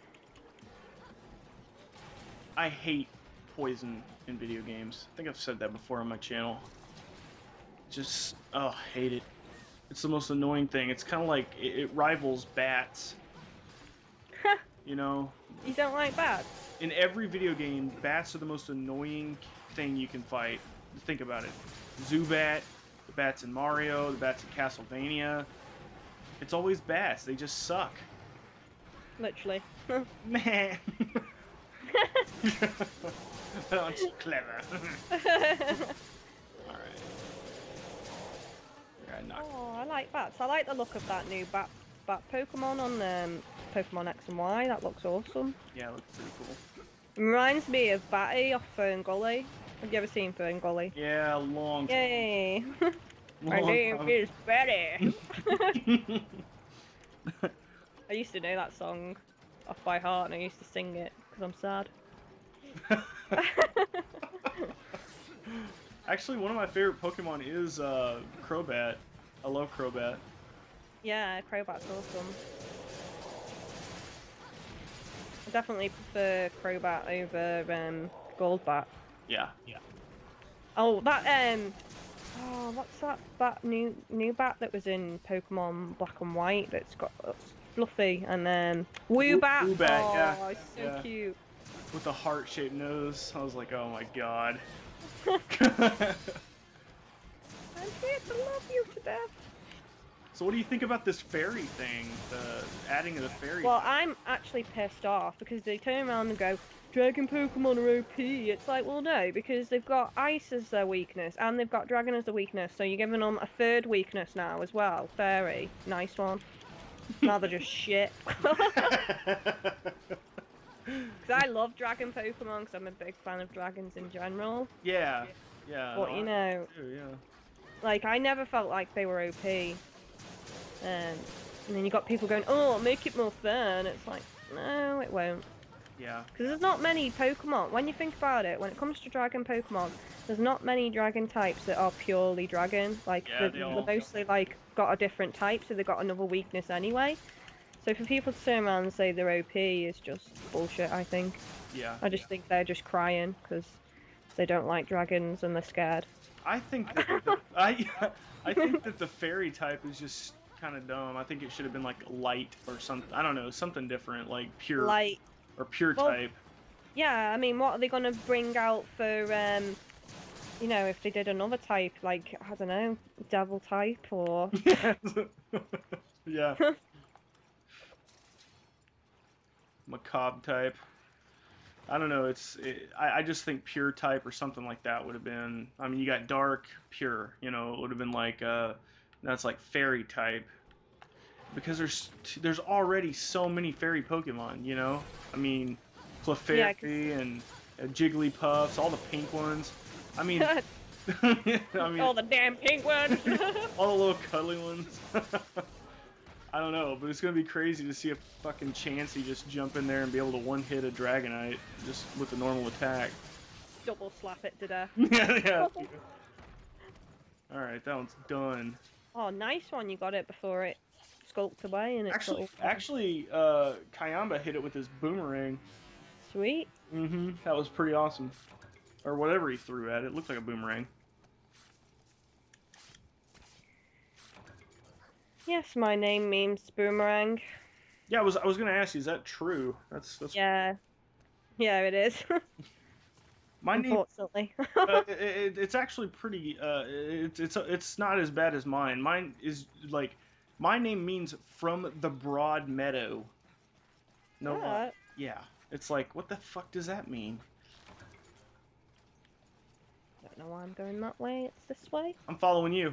I hate poison in video games. I think I've said that before on my channel. Just, oh, I hate it. It's the most annoying thing. It's kind of like, it, it rivals bats. You know? You don't like bats? In every video game, bats are the most annoying thing you can fight. Think about it. Zubat, the bats in Mario, the bats in Castlevania. It's always bats. They just suck. Literally. Man. That's clever. Alright. Yeah, knock. Oh, I like bats. I like the look of that new bat bat Pokemon on um, Pokemon X and Y. That looks awesome. Yeah, it looks pretty cool. It reminds me of Batty off Fern Gully. Have you ever seen Fern Gully? Yeah, long time. Yay! My Long name time. is Betty. I used to know that song off by heart, and I used to sing it because I'm sad. Actually, one of my favorite Pokemon is uh, Crobat. I love Crobat. Yeah, Crobat's awesome. I definitely prefer Crobat over um, Goldbat. Yeah, yeah. Oh, that um, oh, what's that bat new new bat that was in Pokemon Black and White? That's got that's fluffy and um, Woobat. Woobat, oh, yeah, it's so yeah. cute. with a heart-shaped nose. I was like, oh my god. I'm here to love you to death. So what do you think about this fairy thing? The adding of the fairy. Well, thing? I'm actually pissed off because they turn around and go, Dragon Pokemon are O P. It's like, well, no, because they've got Ice as their weakness and they've got Dragon as the weakness, so you're giving them a third weakness now as well. Fairy. Nice one. Now they're just shit. Because I love Dragon Pokemon because I'm a big fan of dragons in general. Yeah, yeah. But, no, you I know, do, yeah. like, I never felt like they were O P. Um, and then you got people going, oh, make it more fun. It's like, no, it won't. Yeah. Because there's not many Pokemon. When you think about it, when it comes to Dragon Pokemon, there's not many Dragon types that are purely Dragon. Like, Yeah, they're, they they're all- mostly, like, got a different type, so they've got another weakness anyway. So for people to turn around and say they're O P is just bullshit, I think. Yeah. I just think they're just crying because they don't like dragons and they're scared. I think that the, I I think that the fairy type is just kind of dumb. I think it should have been like light or something. I don't know, something different, like pure Like, or pure well, type. yeah, I mean, what are they gonna bring out for, um, you know, if they did another type, like, I don't know, devil type or... Yeah. Macabre type. I don't know. It's it, I, I just think pure type or something like that would have been. I mean, you got dark, pure. You know, it would have been like uh, that's like fairy type. Because there's there's already so many fairy Pokemon. You know, I mean, Yeah, Clefairy and uh, Jigglypuffs, all the pink ones. I mean, I mean, all the damn pink ones! all the little cuddly ones. I don't know, but it's gonna be crazy to see a fucking Chansey just jump in there and be able to one-hit a Dragonite just with a normal attack. Double slap it to death. yeah, yeah. Alright, that one's done. Oh, nice one, you got it before it skulked away and it's Actually, little... actually, uh, Kayamba hit it with his boomerang. Sweet. Mm-hmm, that was pretty awesome. Or whatever he threw at it, it looked like a boomerang. Yes, my name means boomerang. Yeah, I was I was gonna ask you, is that true? That's that's Yeah. Yeah, it is. my name. Unfortunately. uh, it, it, it's actually pretty. Uh, it's it's it's not as bad as mine. Mine is like, my name means from the broad meadow. No, uh, Alright. yeah. It's like, what the fuck does that mean? Don't know why I'm going that way. It's this way. I'm following you.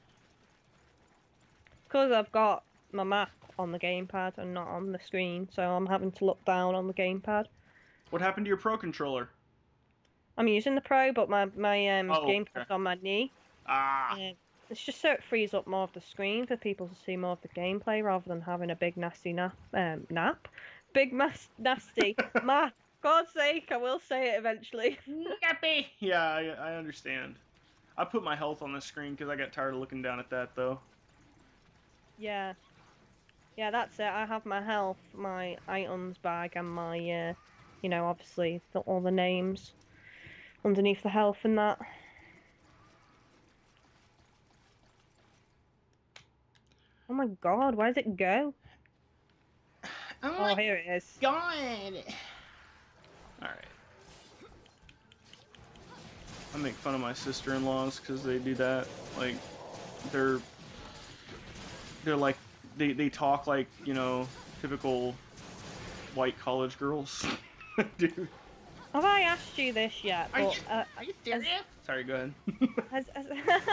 Because I've got my map on the gamepad and not on the screen, so I'm having to look down on the gamepad. What happened to your Pro Controller? I'm using the Pro, but my my um, Oh, gamepad's okay. on my knee. Ah. Um, it's just so it frees up more of the screen for people to see more of the gameplay rather than having a big nasty nap. Um, nap? Big mas- nasty map. God's sake, I will say it eventually. Yuppie. Yeah, I, I understand. I put my health on the screen because I got tired of looking down at that, though. Yeah. Yeah, that's it. I have my health, my items bag, and my, uh, you know, obviously the, all the names underneath the health and that. Oh my god, where does it go? Oh Oh, my here it is. god. Alright. I make fun of my sister-in-laws because they do that. Like, they're... They're like... They, they talk like, you know, typical white college girls. Dude. Have I asked you this yet? Are But, you, uh, are you serious? Sorry, go ahead. has, has,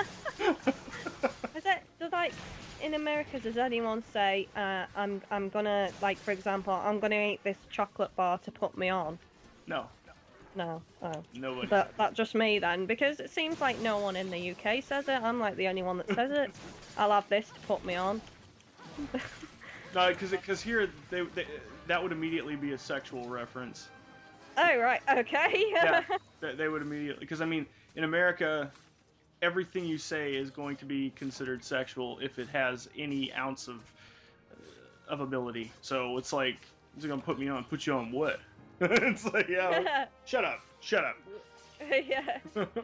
has it, does like, in America, does anyone say, uh, I'm, I'm gonna, like, for example, I'm gonna eat this chocolate bar to put me on? No. No. Oh. Nobody. That, that's just me then, because it seems like no one in the U K says it. I'm like the only one that says it. I'll have this to put me on. No, because because here they, they that would immediately be a sexual reference. Oh right, okay. Yeah, they, they would immediately, because I mean, in America, everything you say is going to be considered sexual if it has any ounce of uh, of ability. So it's like, is it gonna put me on? Put you on what? It's like, yeah. Shut up. Shut up. Yeah.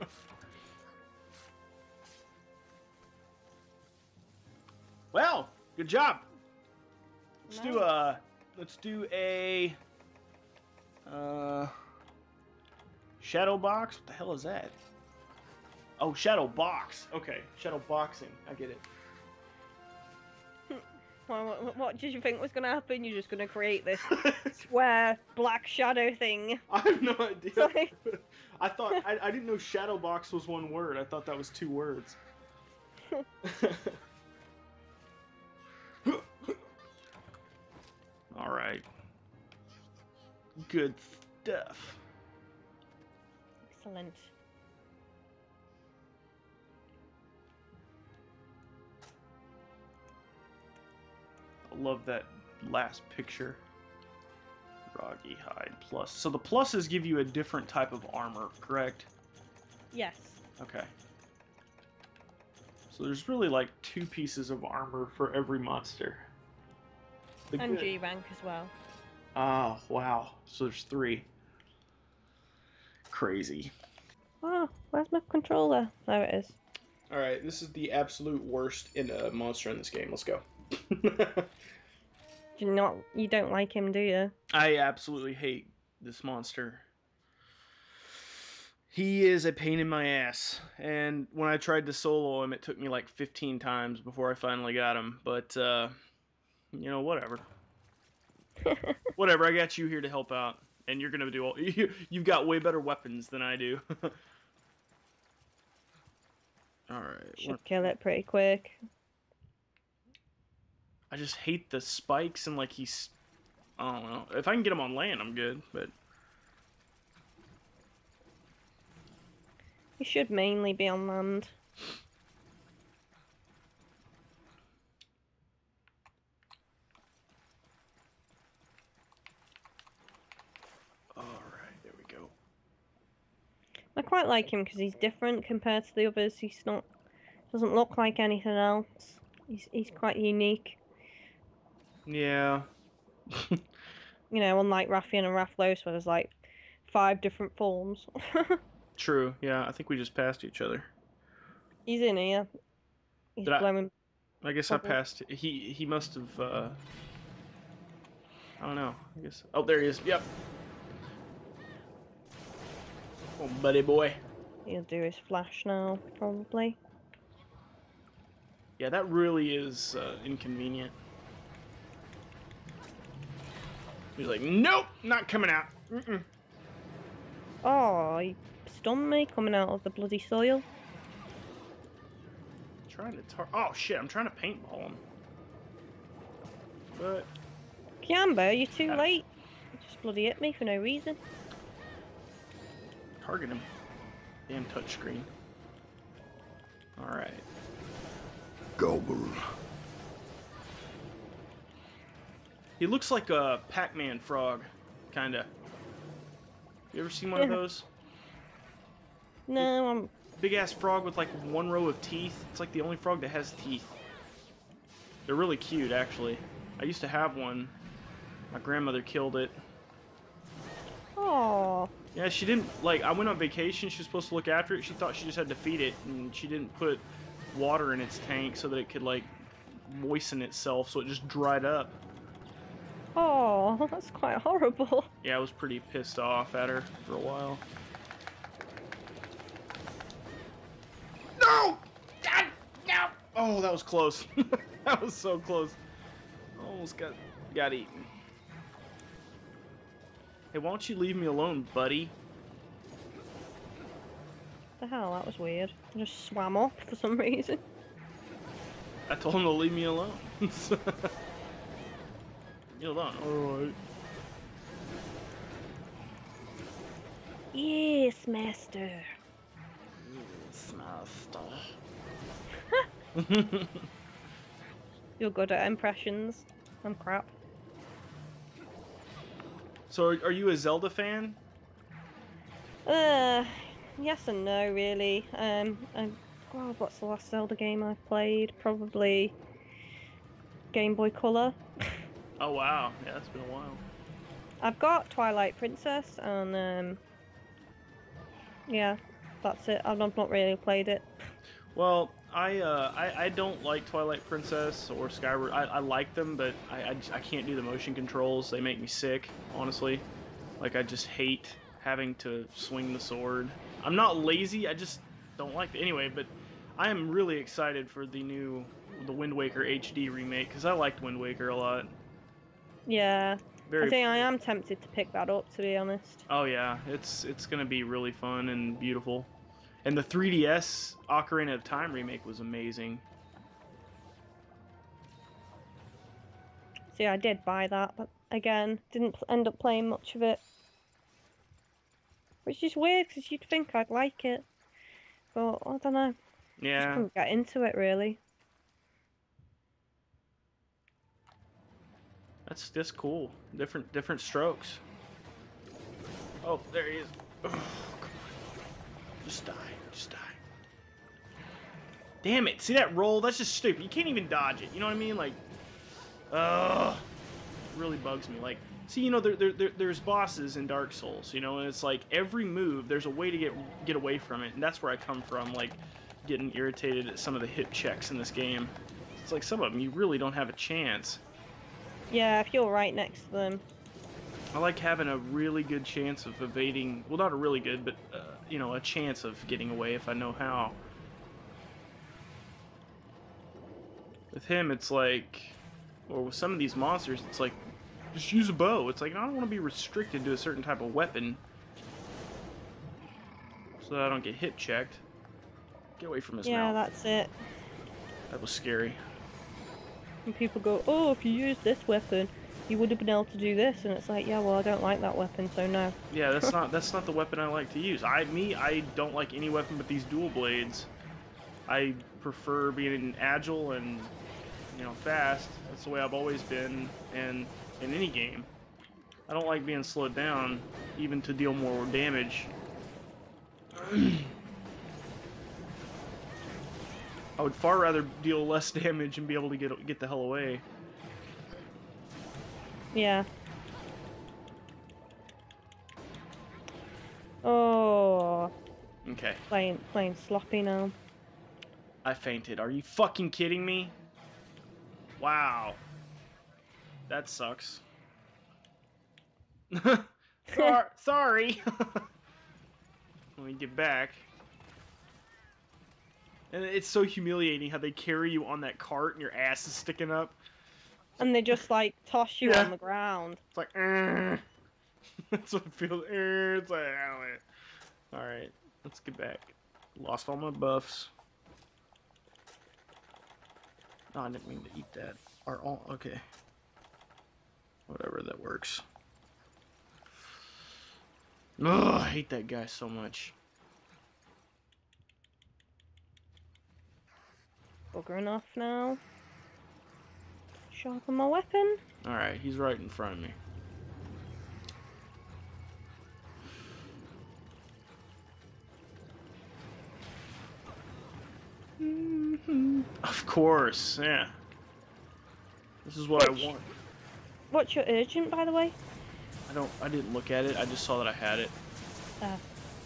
Well, good job. Let's do Nice. a. Let's do a. Uh. Shadow box? What the hell is that? Oh, shadow box. Okay, shadow boxing. I get it. Well, what, what did you think was going to happen? You're just going to create this square black shadow thing. I have no idea. Sorry. I thought I, I didn't know shadow box was one word. I thought that was two words. All right. Good stuff. Excellent. I love that last picture. Roggy hide plus. So the pluses give you a different type of armor, correct? Yes. Okay. So there's really like two pieces of armor for every monster. The And good- G rank as well. Oh, wow. So there's three. Crazy. Oh, where's my controller? There it is. Alright, this is the absolute worst in a monster in this game. Let's go. Do you not? You don't like him, do you? I absolutely hate this monster. He is a pain in my ass, and when I tried to solo him, it took me like fifteen times before I finally got him, but, uh, you know, whatever. Whatever, I got you here to help out, and you're gonna do all- you, you've got way better weapons than I do. Alright. Should kill it pretty quick. I just hate the spikes and like he's... I don't know. If I can get him on land, I'm good, but... He should mainly be on land. Alright, there we go. I quite like him because he's different compared to the others. He's not... doesn't look like anything else. He's, he's quite unique. Yeah. You know, unlike Rathian and Rathlos, where there's like five different forms. True, yeah, I think we just passed each other. He's in here. He's Did I- blowing. I guess I Bubble. passed. He he must have, uh... I don't know. I guess... Oh, there he is. Yep. Oh, buddy boy. He'll do his flash now, probably. Yeah, that really is uh, inconvenient. He's like, nope, not coming out. Mm-mm. Oh, he stunned me coming out of the bloody soil. Trying to tar- Oh shit! I'm trying to paintball him. But Kiamba, you're too Yeah. late. You just bloody hit me for no reason. target him. Damn touchscreen. All right. Gobble. He looks like a Pac-Man frog, kinda. You ever seen one of Yeah. those? No, I'm. Big ass frog with like one row of teeth. It's like the only frog that has teeth. They're really cute, actually. I used to have one. My grandmother killed it. Oh, Yeah, she didn't, like, I went on vacation, she was supposed to look after it, she thought she just had to feed it, and she didn't put water in its tank so that it could, like, moisten itself, so it just dried up. oh, that's quite horrible. Yeah, I was pretty pissed off at her for a while. No! God, no! Oh, that was close. That was so close. Almost got, got eaten. Hey, why don't you leave me alone, buddy? The hell, that was weird. I just swam off for some reason. I told him to leave me alone. Leave me alone. Alright. Yes, master. You're good at impressions. I'm crap. So, are, are you a Zelda fan? Uh, yes and no, really. Um, I, God, what's the last Zelda game I played? Probably Game Boy Color. Oh wow, yeah, it's been a while. I've got Twilight Princess, and um, yeah, that's it. I've not, not really played it. Well, I uh, I, I don't like Twilight Princess or Skyward. I, I like them, but I, I, j- I can't do the motion controls. They make me sick, honestly. Like I just hate having to swing the sword. I'm not lazy, I just don't like it. Anyway, but I am really excited for the new the Wind Waker H D remake because I liked Wind Waker a lot. Yeah. Very. I think I am tempted to pick that up, to be honest. Oh yeah, it's it's gonna be really fun and beautiful. And the three D S Ocarina of Time remake was amazing. See, I did buy that, but again, didn't pl- end up playing much of it. Which is weird, because you'd think I'd like it. But, I don't know. Just Yeah. couldn't get into it, really. That's that's cool. Different different strokes. Oh, there he is. Oh, come on. Just die. Just die. Damn it. See that roll? That's just stupid. You can't even dodge it. You know what I mean? Like, ugh. It really bugs me. Like, see, you know, there, there, there, there's bosses in Dark Souls, you know, and it's like every move, there's a way to get get away from it, and that's where I come from, like, getting irritated at some of the hit checks in this game. It's like some of them, you really don't have a chance. Yeah, if you're right next to them. I like having a really good chance of evading, well, not a really good, but, uh, you know, a chance of getting away if I know how. With him, it's like, or with some of these monsters, it's like, just use a bow. It's like, I don't want to be restricted to a certain type of weapon so that I don't get hit checked. Get away from his Yeah, mouth. that's it. That was scary. And people go, oh, if you use this weapon, you would have been able to do this. And it's like, yeah, well, I don't like that weapon, so no. Yeah, that's not that's not the weapon I like to use. I me, I don't like any weapon but these dual blades. I prefer being agile and, you know, fast. That's the way I've always been, and in any game. I don't like being slowed down, even to deal more damage. I would far rather deal less damage and be able to get get the hell away. Yeah. Oh. Okay. Playing, playing sloppy now. I fainted. Are you fucking kidding me? Wow. That sucks. Sor sorry. Let me get back. And it's so humiliating how they carry you on that cart and your ass is sticking up. And they just, like, toss you Yeah. on the ground. It's like, "Arr." That's what it feels. Arr. It's like, all right, let's get back. Lost all my buffs. Oh, I didn't mean to eat that. Are all okay? Whatever, that works. Ugh, I hate that guy so much. Buggering off now. Sharpen my weapon. Alright, he's right in front of me. Of course, yeah. This is what Which- I want. What's your urgent, by the way? I don't. I didn't look at it. I just saw that I had it. Uh,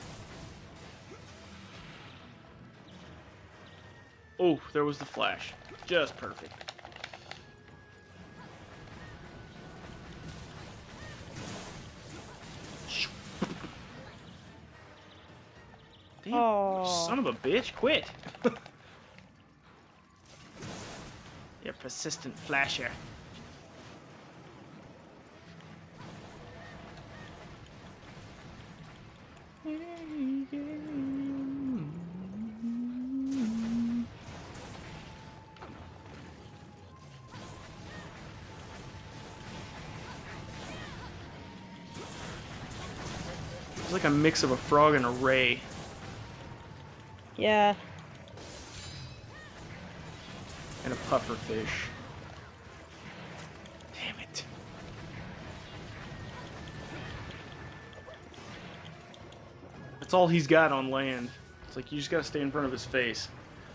Oh, there was the flash. Just perfect. Damn, Oh. son of a bitch, quit. You persistent flasher. It's like a mix of a frog and a ray. yeah. And a puffer fish. Damn it. That's all he's got on land. It's like you just gotta stay in front of his face.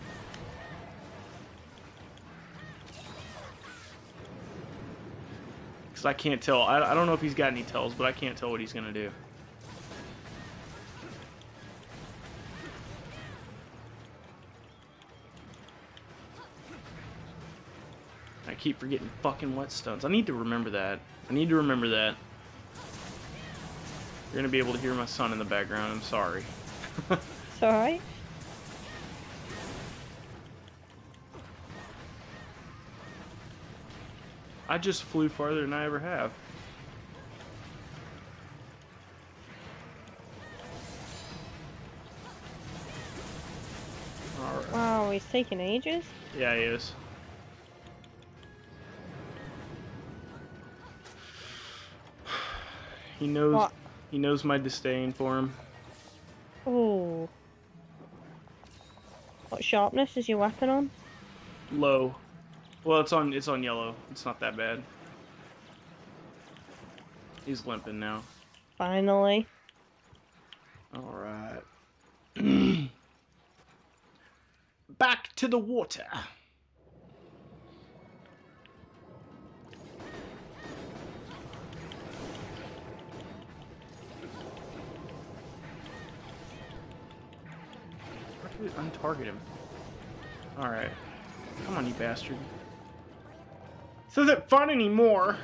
Because I can't tell. I, I don't know if he's got any tells, but I can't tell what he's gonna do. I keep forgetting fucking whetstones. I need to remember that. I need to remember that. You're gonna be able to hear my son in the background. I'm sorry. It's alright. I just flew farther than I ever have. Alright. Wow, he's taking ages. Yeah, he is. He knows. What? He knows my disdain for him. Oh. What sharpness is your weapon on? Low. Well, it's on. It's on yellow. It's not that bad. He's limping now. Finally. All right. Back to the water. How do we untarget him? All right. Come on, you bastard. This isn't fun anymore.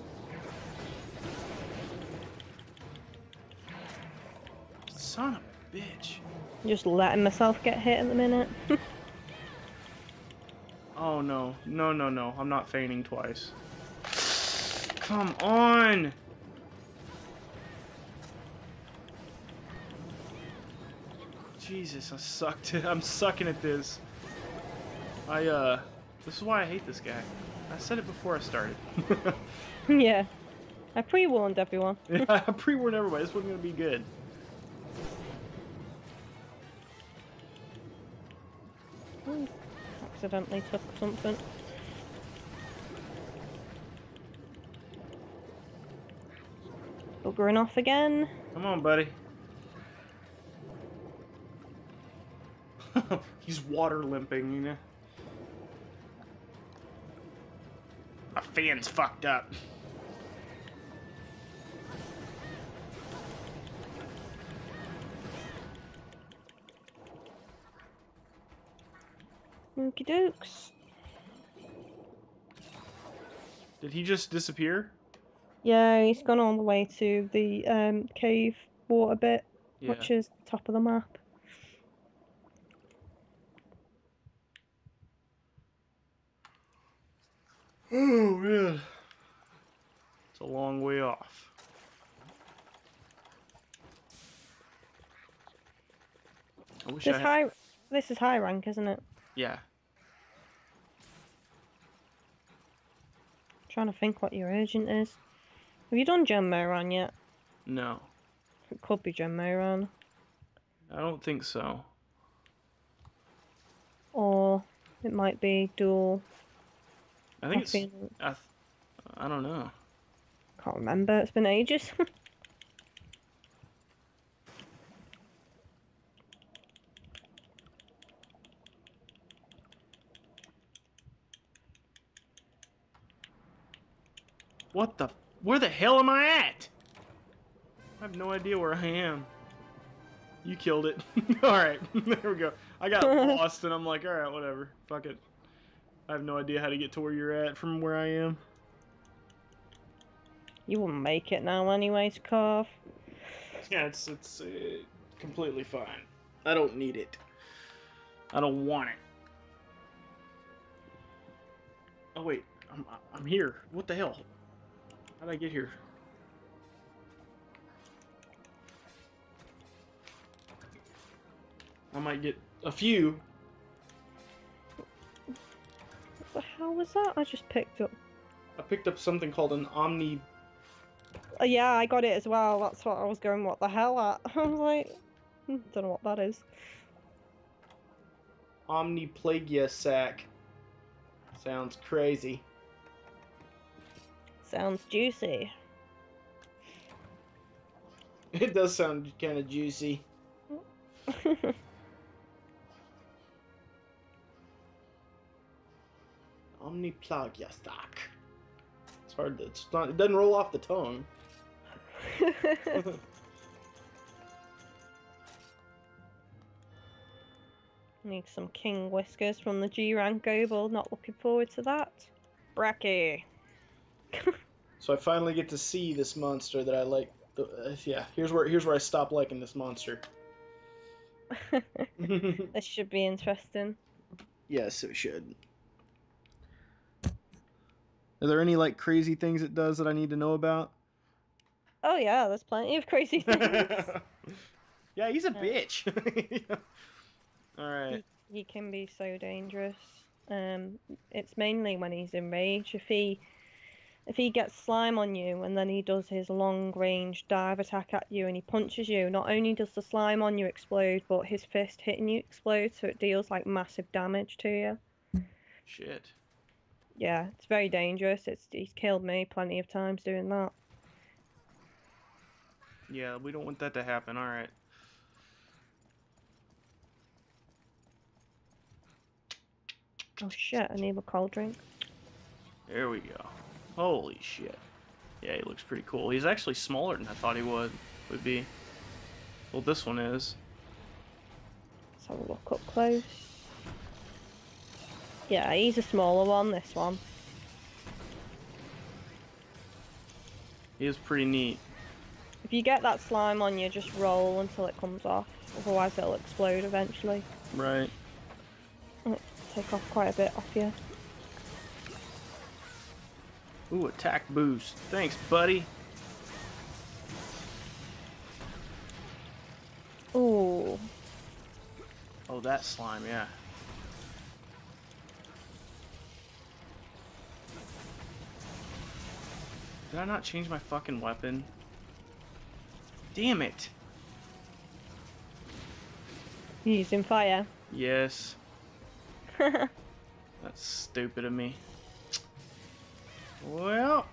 Son of a bitch. Just letting myself get hit at the minute. Oh no, no, no, no. I'm not feigning twice. Come on! Jesus, I sucked. I'm sucking at this. I, uh, this is why I hate this guy. I said it before I started. Yeah. I pre-warned everyone. Yeah, I pre-warned everybody. This wasn't gonna be good. Ooh, accidentally took something. Buggering off again. Come on, buddy. He's water limping, you know. My fan's fucked up. Okie dokes. Did he just disappear? Yeah, he's gone all the way to the um, cave water bit, Yeah. which is the top of the map. Oh man. It's a long way off. I wish This I had... high, this is high rank, isn't it? Yeah. Trying to think what your agent is. Have you done Gem Moran yet? No. It could be Gem Moran. I don't think so. Or it might be dual. I think I it's... think- I, th I don't know. Can't remember, it's been ages. What the... Where the hell am I at? I have no idea where I am. You killed it. Alright, there we go. I got lost and I'm like, alright, whatever. Fuck it. I have no idea how to get to where you're at from where I am. You wouldn't make it now anyways, Carve. Yeah, it's, it's uh, completely fine. I don't need it. I don't want it. Oh wait, I'm, I'm here. What the hell? How'd I get here? I might get a few. What the hell was that? I just picked up. I picked up something called an Omni... Oh, yeah, I got it as well. That's what I was going, what the hell at? I was like, hmm, don't know what that is. Omniplagia sac. Sounds crazy. Sounds juicy. It does sound kind of juicy. Omniplagia sac. It's hard to... It's not... It doesn't roll off the tongue. Need some king whiskers from the G rank Goble. Not looking forward to that. Bracky. So I finally get to see this monster that I like uh, yeah, here's where here's where I stop liking this monster. This should be interesting. Yes, it should. Are there any like crazy things it does that I need to know about? Oh yeah, there's plenty of crazy things. Yeah, he's a Yeah. bitch. All right. He, he can be so dangerous. Um, it's mainly when he's in rage. If he if he gets slime on you and then he does his long range dive attack at you and he punches you, not only does the slime on you explode, but his fist hitting you explodes, so it deals like massive damage to you. Shit. Yeah, it's very dangerous. It's he's killed me plenty of times doing that. Yeah, we don't want that to happen. All right. Oh shit, I need a cold drink. There we go. Holy shit. Yeah, he looks pretty cool. He's actually smaller than I thought he would would be. Well, this one is. Let's have a look up close. Yeah, he's a smaller one, this one. He is pretty neat. If you get that slime on you, just roll until it comes off. Otherwise it'll explode eventually. Right. It'll take off quite a bit off you. Ooh, attack boost. Thanks, buddy. Ooh. Oh, that slime, yeah. Did I not change my fucking weapon? Damn it. Using fire. Yes. That's stupid of me. Well.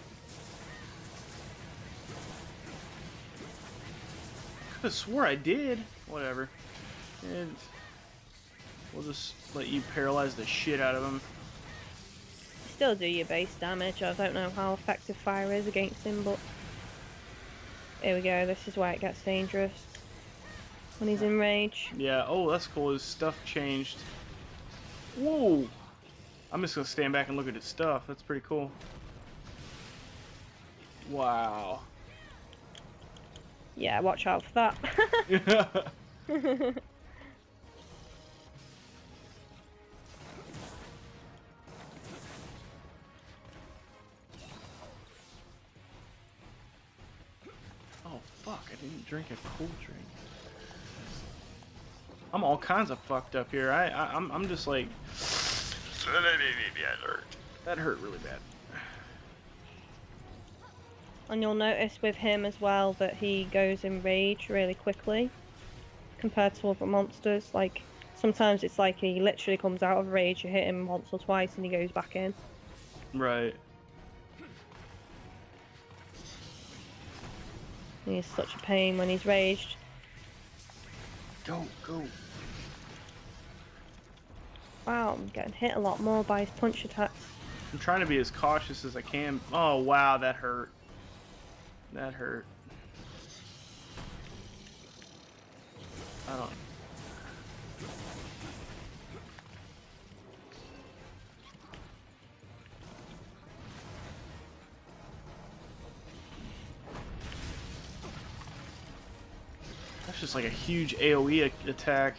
I could have swore I did. Whatever. And we'll just let you paralyze the shit out of him. Still do your base damage. I don't know how effective fire is against him, but here we go. This is where it gets dangerous. When he's in rage. Yeah, oh, that's cool. His stuff changed. Whoa! I'm just gonna stand back and look at his stuff. That's pretty cool. Wow. Yeah, watch out for that. Oh, fuck. I didn't drink a cool drink. I'm all kinds of fucked up here. I, I I'm I'm just like that hurt. That hurt really bad. And you'll notice with him as well that he goes in rage really quickly compared to other monsters. Like sometimes it's like he literally comes out of rage, you hit him once or twice and he goes back in. Right. He's such a pain when he's raged. Go, go. Wow, I'm getting hit a lot more by his punch attacks. I'm trying to be as cautious as I can. Oh, wow, that hurt. That hurt. I don't... That's just like a huge AoE attack.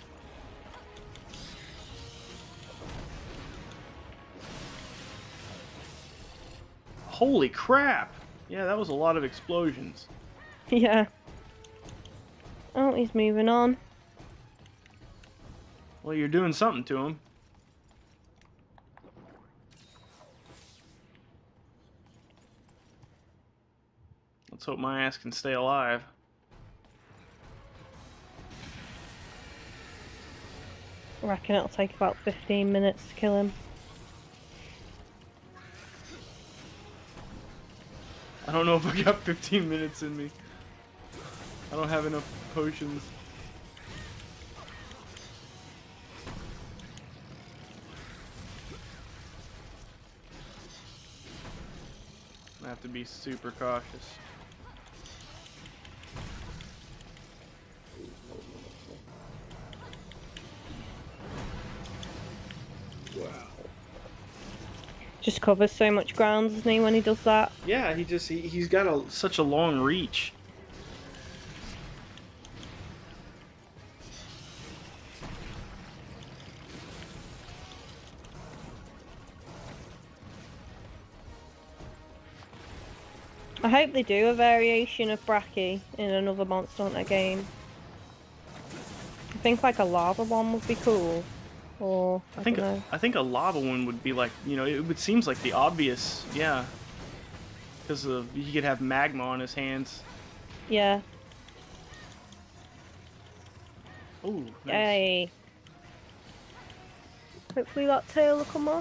Holy crap! Yeah, that was a lot of explosions. Yeah. Oh, he's moving on. Well, you're doing something to him. Let's hope my ass can stay alive. I reckon it'll take about fifteen minutes to kill him. I don't know if I got fifteen minutes in me. I don't have enough potions. I have to be super cautious. Wow. Just covers so much ground, doesn't he, when he does that? Yeah, he just he, he's got a such a long reach. I hope they do a variation of Bracky in another Monster Hunter game. I think like a lava one would be cool. Or, I, I think don't a, know. I think a lava one would be like, you know, it would seems like the obvious, yeah. Because of he could have magma on his hands. Yeah. Ooh, nice. Yay. Hopefully that tail will come off.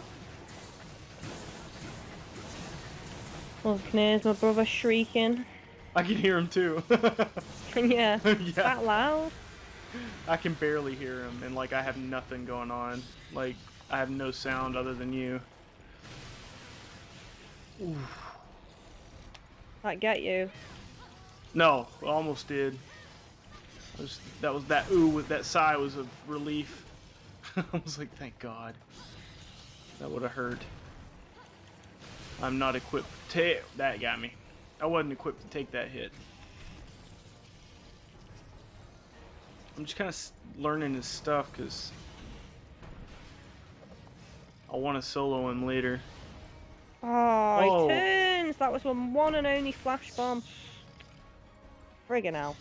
Oh, I can hear my brother shrieking. I can hear him too. Yeah. Yeah. That loud? I can barely hear him, and like I have nothing going on. Like I have no sound other than you. Ooh. That get you? No, I almost did. I was, that was that ooh with that sigh was a relief. I was like, thank God. That would have hurt. I'm not equipped to that got me. I wasn't equipped to take that hit. I'm just kind of learning his stuff because I want to solo him later. Oh, Oh. he turns! That was my one and only flash bomb. Friggin' hell.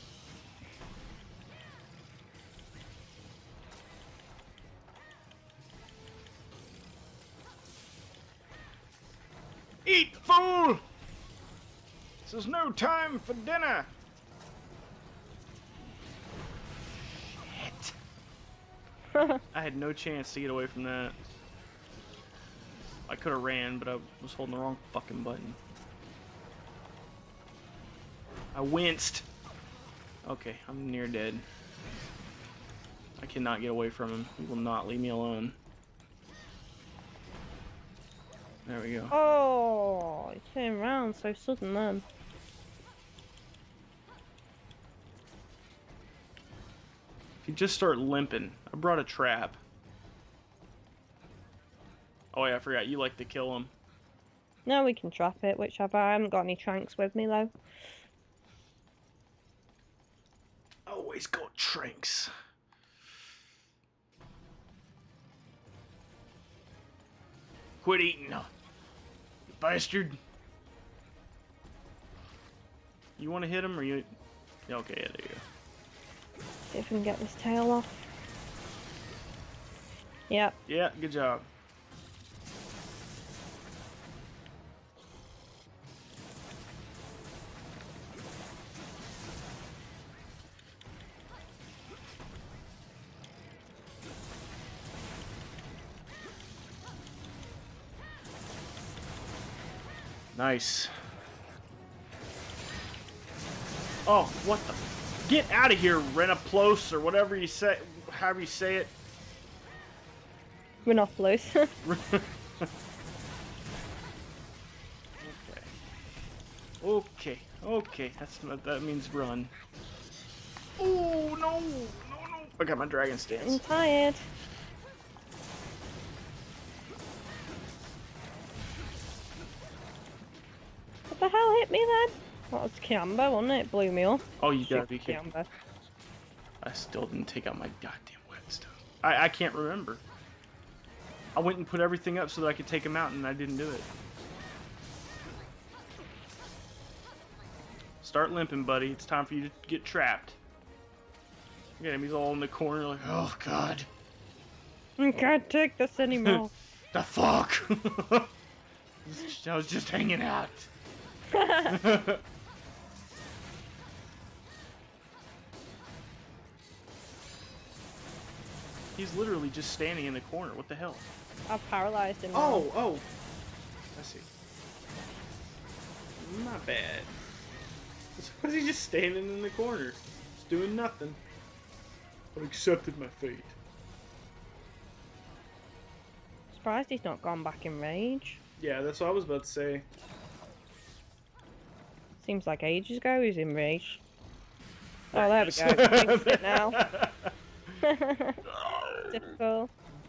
Eat, fool! This is no time for dinner. I had no chance to get away from that. I could have ran, but I was holding the wrong fucking button. I winced. Okay, I'm near dead. I cannot get away from him. He will not leave me alone. There we go. Oh, he turned around so sudden then. If you just start limping, I brought a trap. Oh yeah, I forgot. You like to kill him. No, we can trap it, whichever. I haven't got any tranks with me though. Always got trinks. Quit eating, you bastard. You want to hit him or you? Okay, yeah, there you go. See if we can get this tail off. Yep. Yeah, good job. Nice. Oh, what the? Get out of here, Renaplos, or whatever you say, however you say it. We're not close. Okay. Okay. Okay. That's not, that means run. Oh no! No no! I got my dragon I'm stance. tired. What the hell hit me then? That was Kiamba, wasn't it? It blew me up. Oh, you gotta Shit, be kidding. Kiamba. I still didn't take out my goddamn whetstone. I I can't remember. I went and put everything up so that I could take him out, and I didn't do it. Start limping, buddy. It's time for you to get trapped. Look at him. He's all in the corner, like, oh god. I can't take this anymore. The fuck? I was just hanging out. He's literally just standing in the corner. What the hell? I've paralyzed him. now. Oh, oh. I see. Not bad. Why is he just standing in the corner? Just doing nothing. I've accepted my fate. Surprised he's not gone back in rage. Yeah, that's what I was about to say. Seems like ages ago he was in rage. Oh, there we go. Fixed it now. Difficult.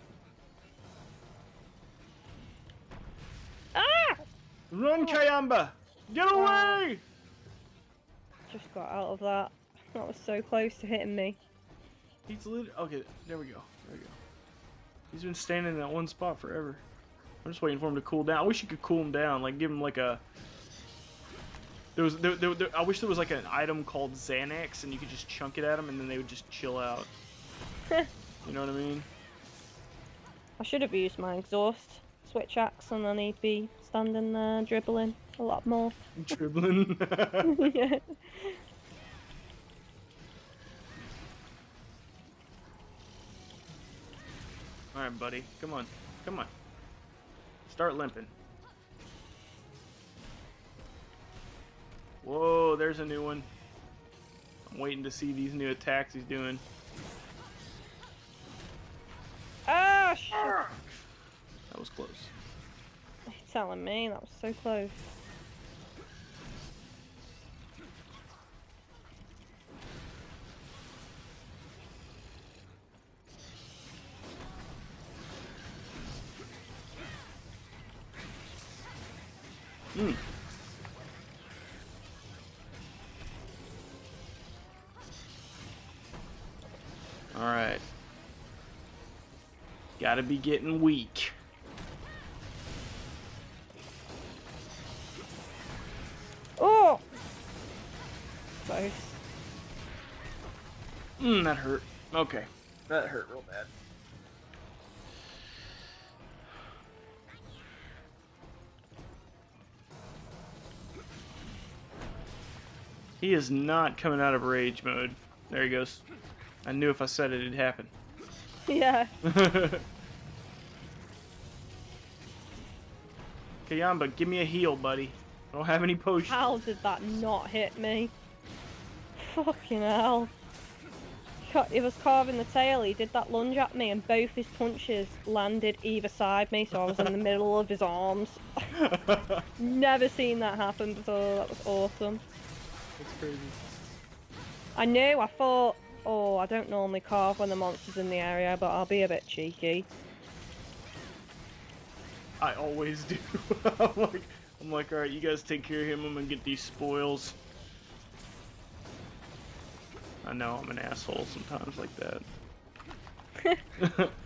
Ah! Run, Kayamba! Get away! Just got out of that. That was so close to hitting me. He's lit. Okay, there we go. There we go. He's been standing in that one spot forever. I'm just waiting for him to cool down. I wish you could cool him down, like give him like a There was, there, there, there, I wish there was like an item called Xanax, and you could just chunk it at them, and then they would just chill out. You know what I mean? I should have used my exhaust switch axe, and then he'd be standing there dribbling a lot more. Dribbling. Yeah. All right, buddy. Come on. Come on. Start limping. Whoa, there's a new one. I'm waiting to see these new attacks he's doing. Ah, shit. That was close. You're telling me that was so close. Hmm. Alright. Gotta be getting weak. Oh! Close. Mmm, that hurt. Okay. That hurt real bad. He is not coming out of rage mode. There he goes. I knew if I said it, it'd happen. Yeah. Kayamba, give me a heal, buddy. I don't have any potions. How did that not hit me? Fucking hell. Ca- He was carving the tail, he did that lunge at me, and both his punches landed either side me, so I was in the middle of his arms. Never seen that happen before, that was awesome. That's crazy. I knew, I thought, oh, I don't normally carve when the monster's in the area, but I'll be a bit cheeky. I always do. I'm like, I'm like, all right, you guys take care of him. I'm gonna get these spoils. I know I'm an asshole sometimes like that.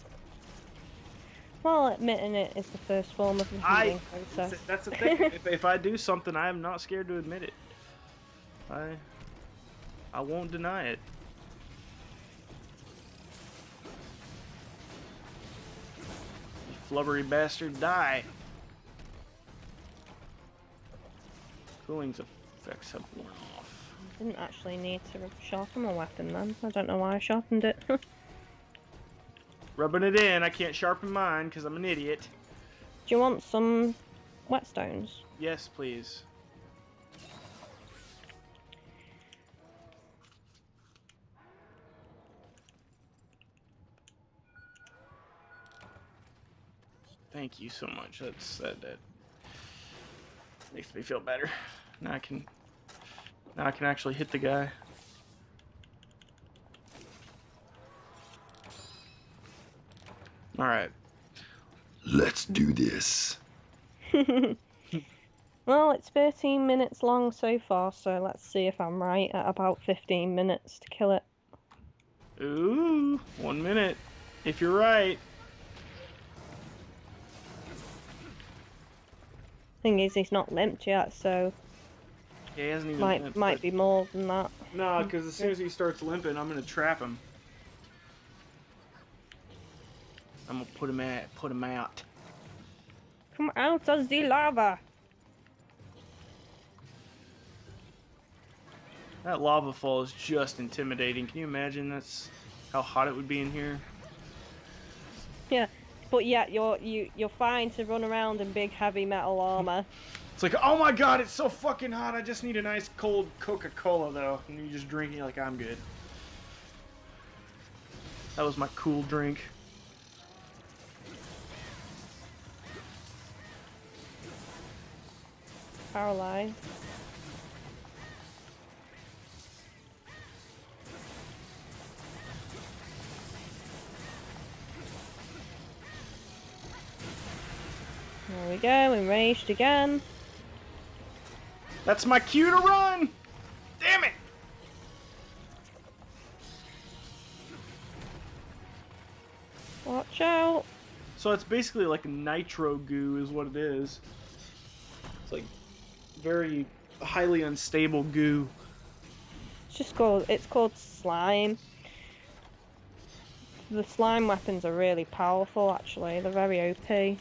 Well, admitting it is the first form of the I. healing process. That's the thing. if, if I do something, I am not scared to admit it. I. I won't deny it. You flubbery bastard, die. Cooling's effects have worn off. Didn't actually need to sharpen my weapon then. I don't know why I sharpened it. Do Rubbing it in, I can't sharpen mine because I'm an idiot. you want some whetstones? Yes, please. Thank you so much. That's that, that makes me feel better. Now I can now I can actually hit the guy. All right. Let's do this. Well, it's thirteen minutes long so far, so let's see if I'm right at about fifteen minutes to kill it. Ooh, one minute. If you're right. Thing is, he's not limped yet, so Yeah, he hasn't even might limped, might but- be more than that. No, because as soon as he starts limping, I'm gonna trap him. I'm gonna put him at put him out. Come out of the lava! That lava fall is just intimidating. Can you imagine that's how hot it would be in here? Yeah, but yet you're you you're fine to run around in big heavy metal armor. It's like, oh my god, it's so fucking hot. I just need a nice cold Coca-Cola though, and you just drink it like I'm good. That was my cool drink. Paralyzed. There we go, enraged again. That's my cue to run! Damn it! Watch out! So it's basically like nitro goo is what it is. It's like very highly unstable goo. It's just called, it's called slime. The slime weapons are really powerful, actually. They're very O P.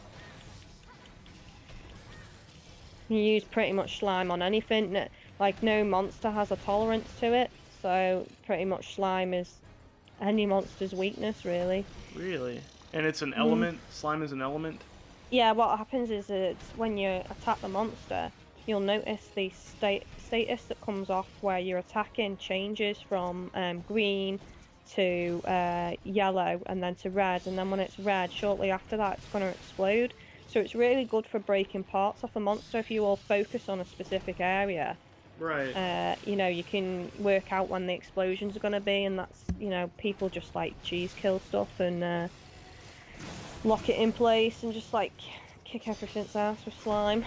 You use pretty much slime on anything. n- Like, no monster has a tolerance to it, so pretty much slime is any monster's weakness, really. Really? And it's an Mm. element? Slime is an element? Yeah, what happens is it's when you attack the monster, you'll notice the state status that comes off where you're attacking changes from um, green to uh, yellow and then to red, and then when it's red, shortly after that, it's going to explode. So it's really good for breaking parts off a monster if you all focus on a specific area. Right. Uh, you know, you can work out when the explosions are going to be, and that's, you know, people just like cheese kill stuff and uh, lock it in place and just like kick everything's ass with slime.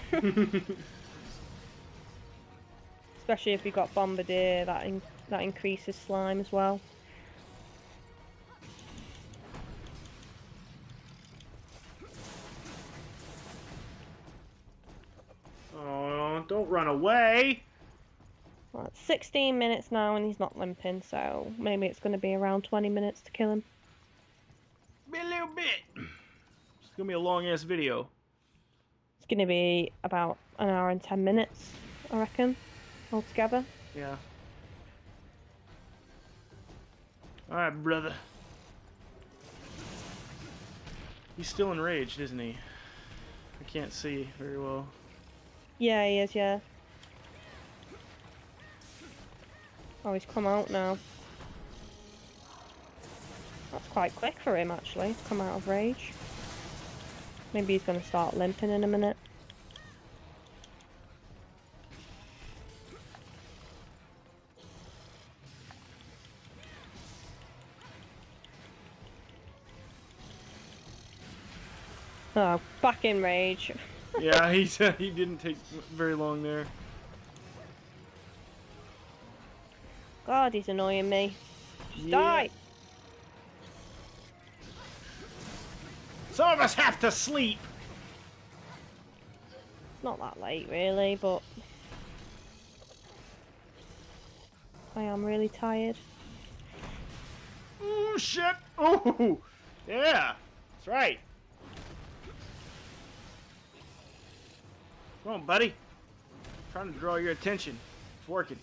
Especially if you've got Bombardier, that in that increases slime as well. Oh, don't run away! Well, it's sixteen minutes now and he's not limping, so maybe it's going to be around twenty minutes to kill him. Be a little bit. It's gonna be a long ass video. It's going to be about an hour and ten minutes, I reckon, altogether. Yeah. Alright, brother. He's still enraged, isn't he? I can't see very well. Yeah, he is, yeah. Oh, he's come out now. That's quite quick for him, actually, to come out of rage. Maybe he's going to start limping in a minute. Oh, back in rage. Yeah, he's, uh, he didn't take very long there. God, he's annoying me. Just Yeah. die! Some of us have to sleep! It's not that late, really, but I am really tired. Oh shit! Oh! Yeah! That's right! Come on, buddy. I'm trying to draw your attention. It's working.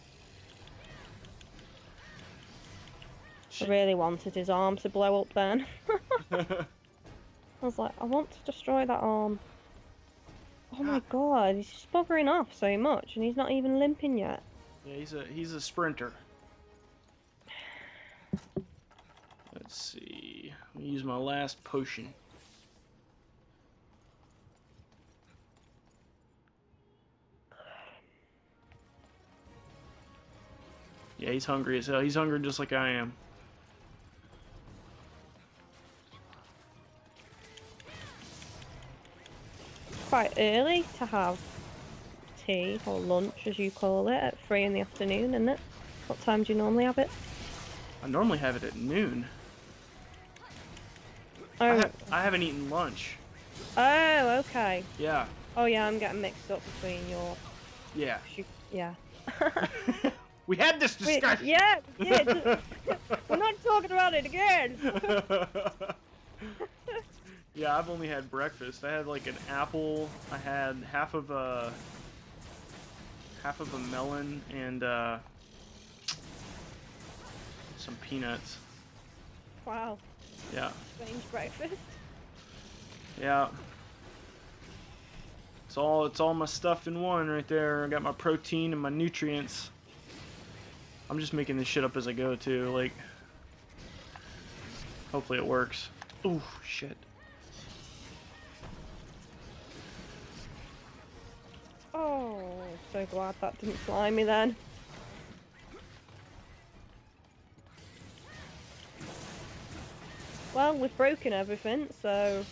I really wanted his arm to blow up then. I was like, I want to destroy that arm. Oh my god, he's just buggering off so much and he's not even limping yet. Yeah, he's a he's a sprinter. Let's see. Let me use my last potion. Yeah, he's hungry as hell. He's hungry just like I am. Quite early to have tea or lunch, as you call it, at three in the afternoon, isn't it? What time do you normally have it? I normally have it at noon. I, Oh, ha I haven't eaten lunch. oh, okay. Yeah, Oh yeah, I'm getting mixed up between your. yeah. Yeah. We had this Wait, discussion. yeah, we did. We're not talking about it again. Yeah, I've only had breakfast. I had like an apple. I had half of a half of a melon and uh, some peanuts. Wow, Yeah, strange breakfast. yeah. It's all it's all my stuff in one right there. I got my protein and my nutrients. I'm just making this shit up as I go too. Like, hopefully it works. Ooh, shit. Oh, so glad that didn't fly me then. Well, we've broken everything, so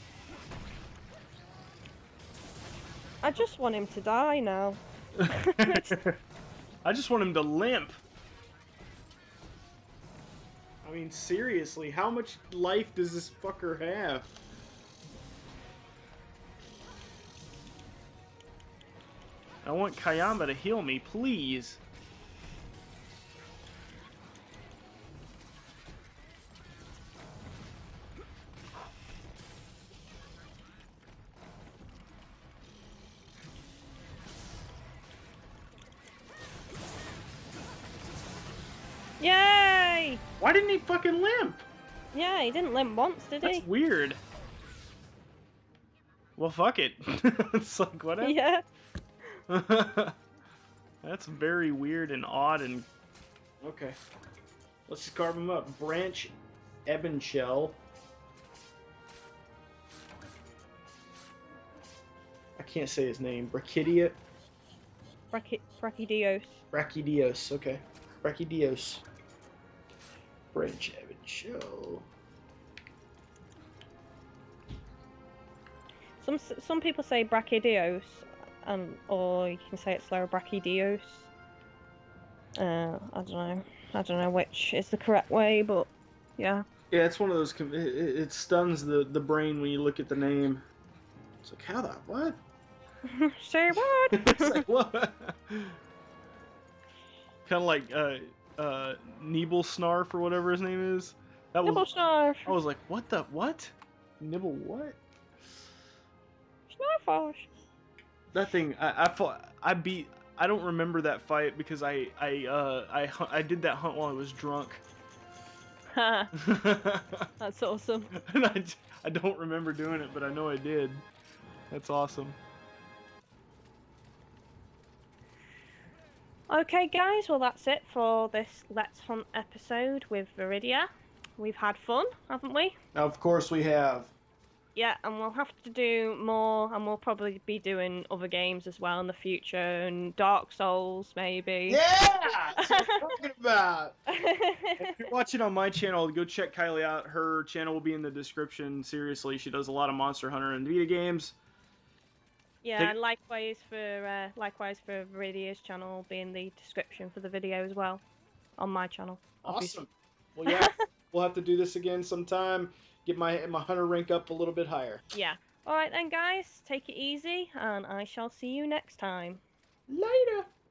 I just want him to die now. I just want him to limp. I mean, seriously, how much life does this fucker have? I want Kayamba to heal me, please. Yay! Why didn't he fucking limp? Yeah, he didn't limp once, did That's he? weird. Well, fuck it. It's like, whatever. Yeah. That's very weird and odd and... Okay. Let's just carve him up. Branch Ebonshell. I can't say his name. Brachydia... Brachy- Brachydios. Brachydios. Okay. Brachydios. Branch Ebonshell. Some some people say Brachydios, um, or you can say it slower, Brachydios. Uh, I don't know. I don't know which is the correct way, but yeah. Yeah, it's one of those... com- It, it it stuns the, the brain when you look at the name. It's like, how the... What? Say what? It's like, what? Kind of like uh, uh, Nibblesnarf or whatever his name is. That was... Nibblesnarf. I was like, what the... What? Nibble what? Snarfosh. That thing, I, I fought, I beat, I don't remember that fight because I, I, uh, I, hu- I did that hunt while I was drunk. Ha, And that's awesome. I, j- I don't remember doing it, but I know I did. That's awesome. Okay, guys, well, that's it for this Let's Hunt episode with Viridia. We've had fun, haven't we? Of course we have. Yeah, and we'll have to do more, and we'll probably be doing other games as well in the future, and Dark Souls, maybe. Yeah! That's what I'm talking about! If you're watching on my channel, go check Kylie out. Her channel will be in the description. Seriously, she does a lot of Monster Hunter and Vita games. Yeah, Take- and likewise for uh, likewise for Viridia's channel will be in the description for the video as well, on my channel. Obviously. Awesome. Well, yeah, we'll have to do this again sometime. Get my my hunter rank up a little bit higher. Yeah. All right then, guys, take it easy, and I shall see you next time. Later.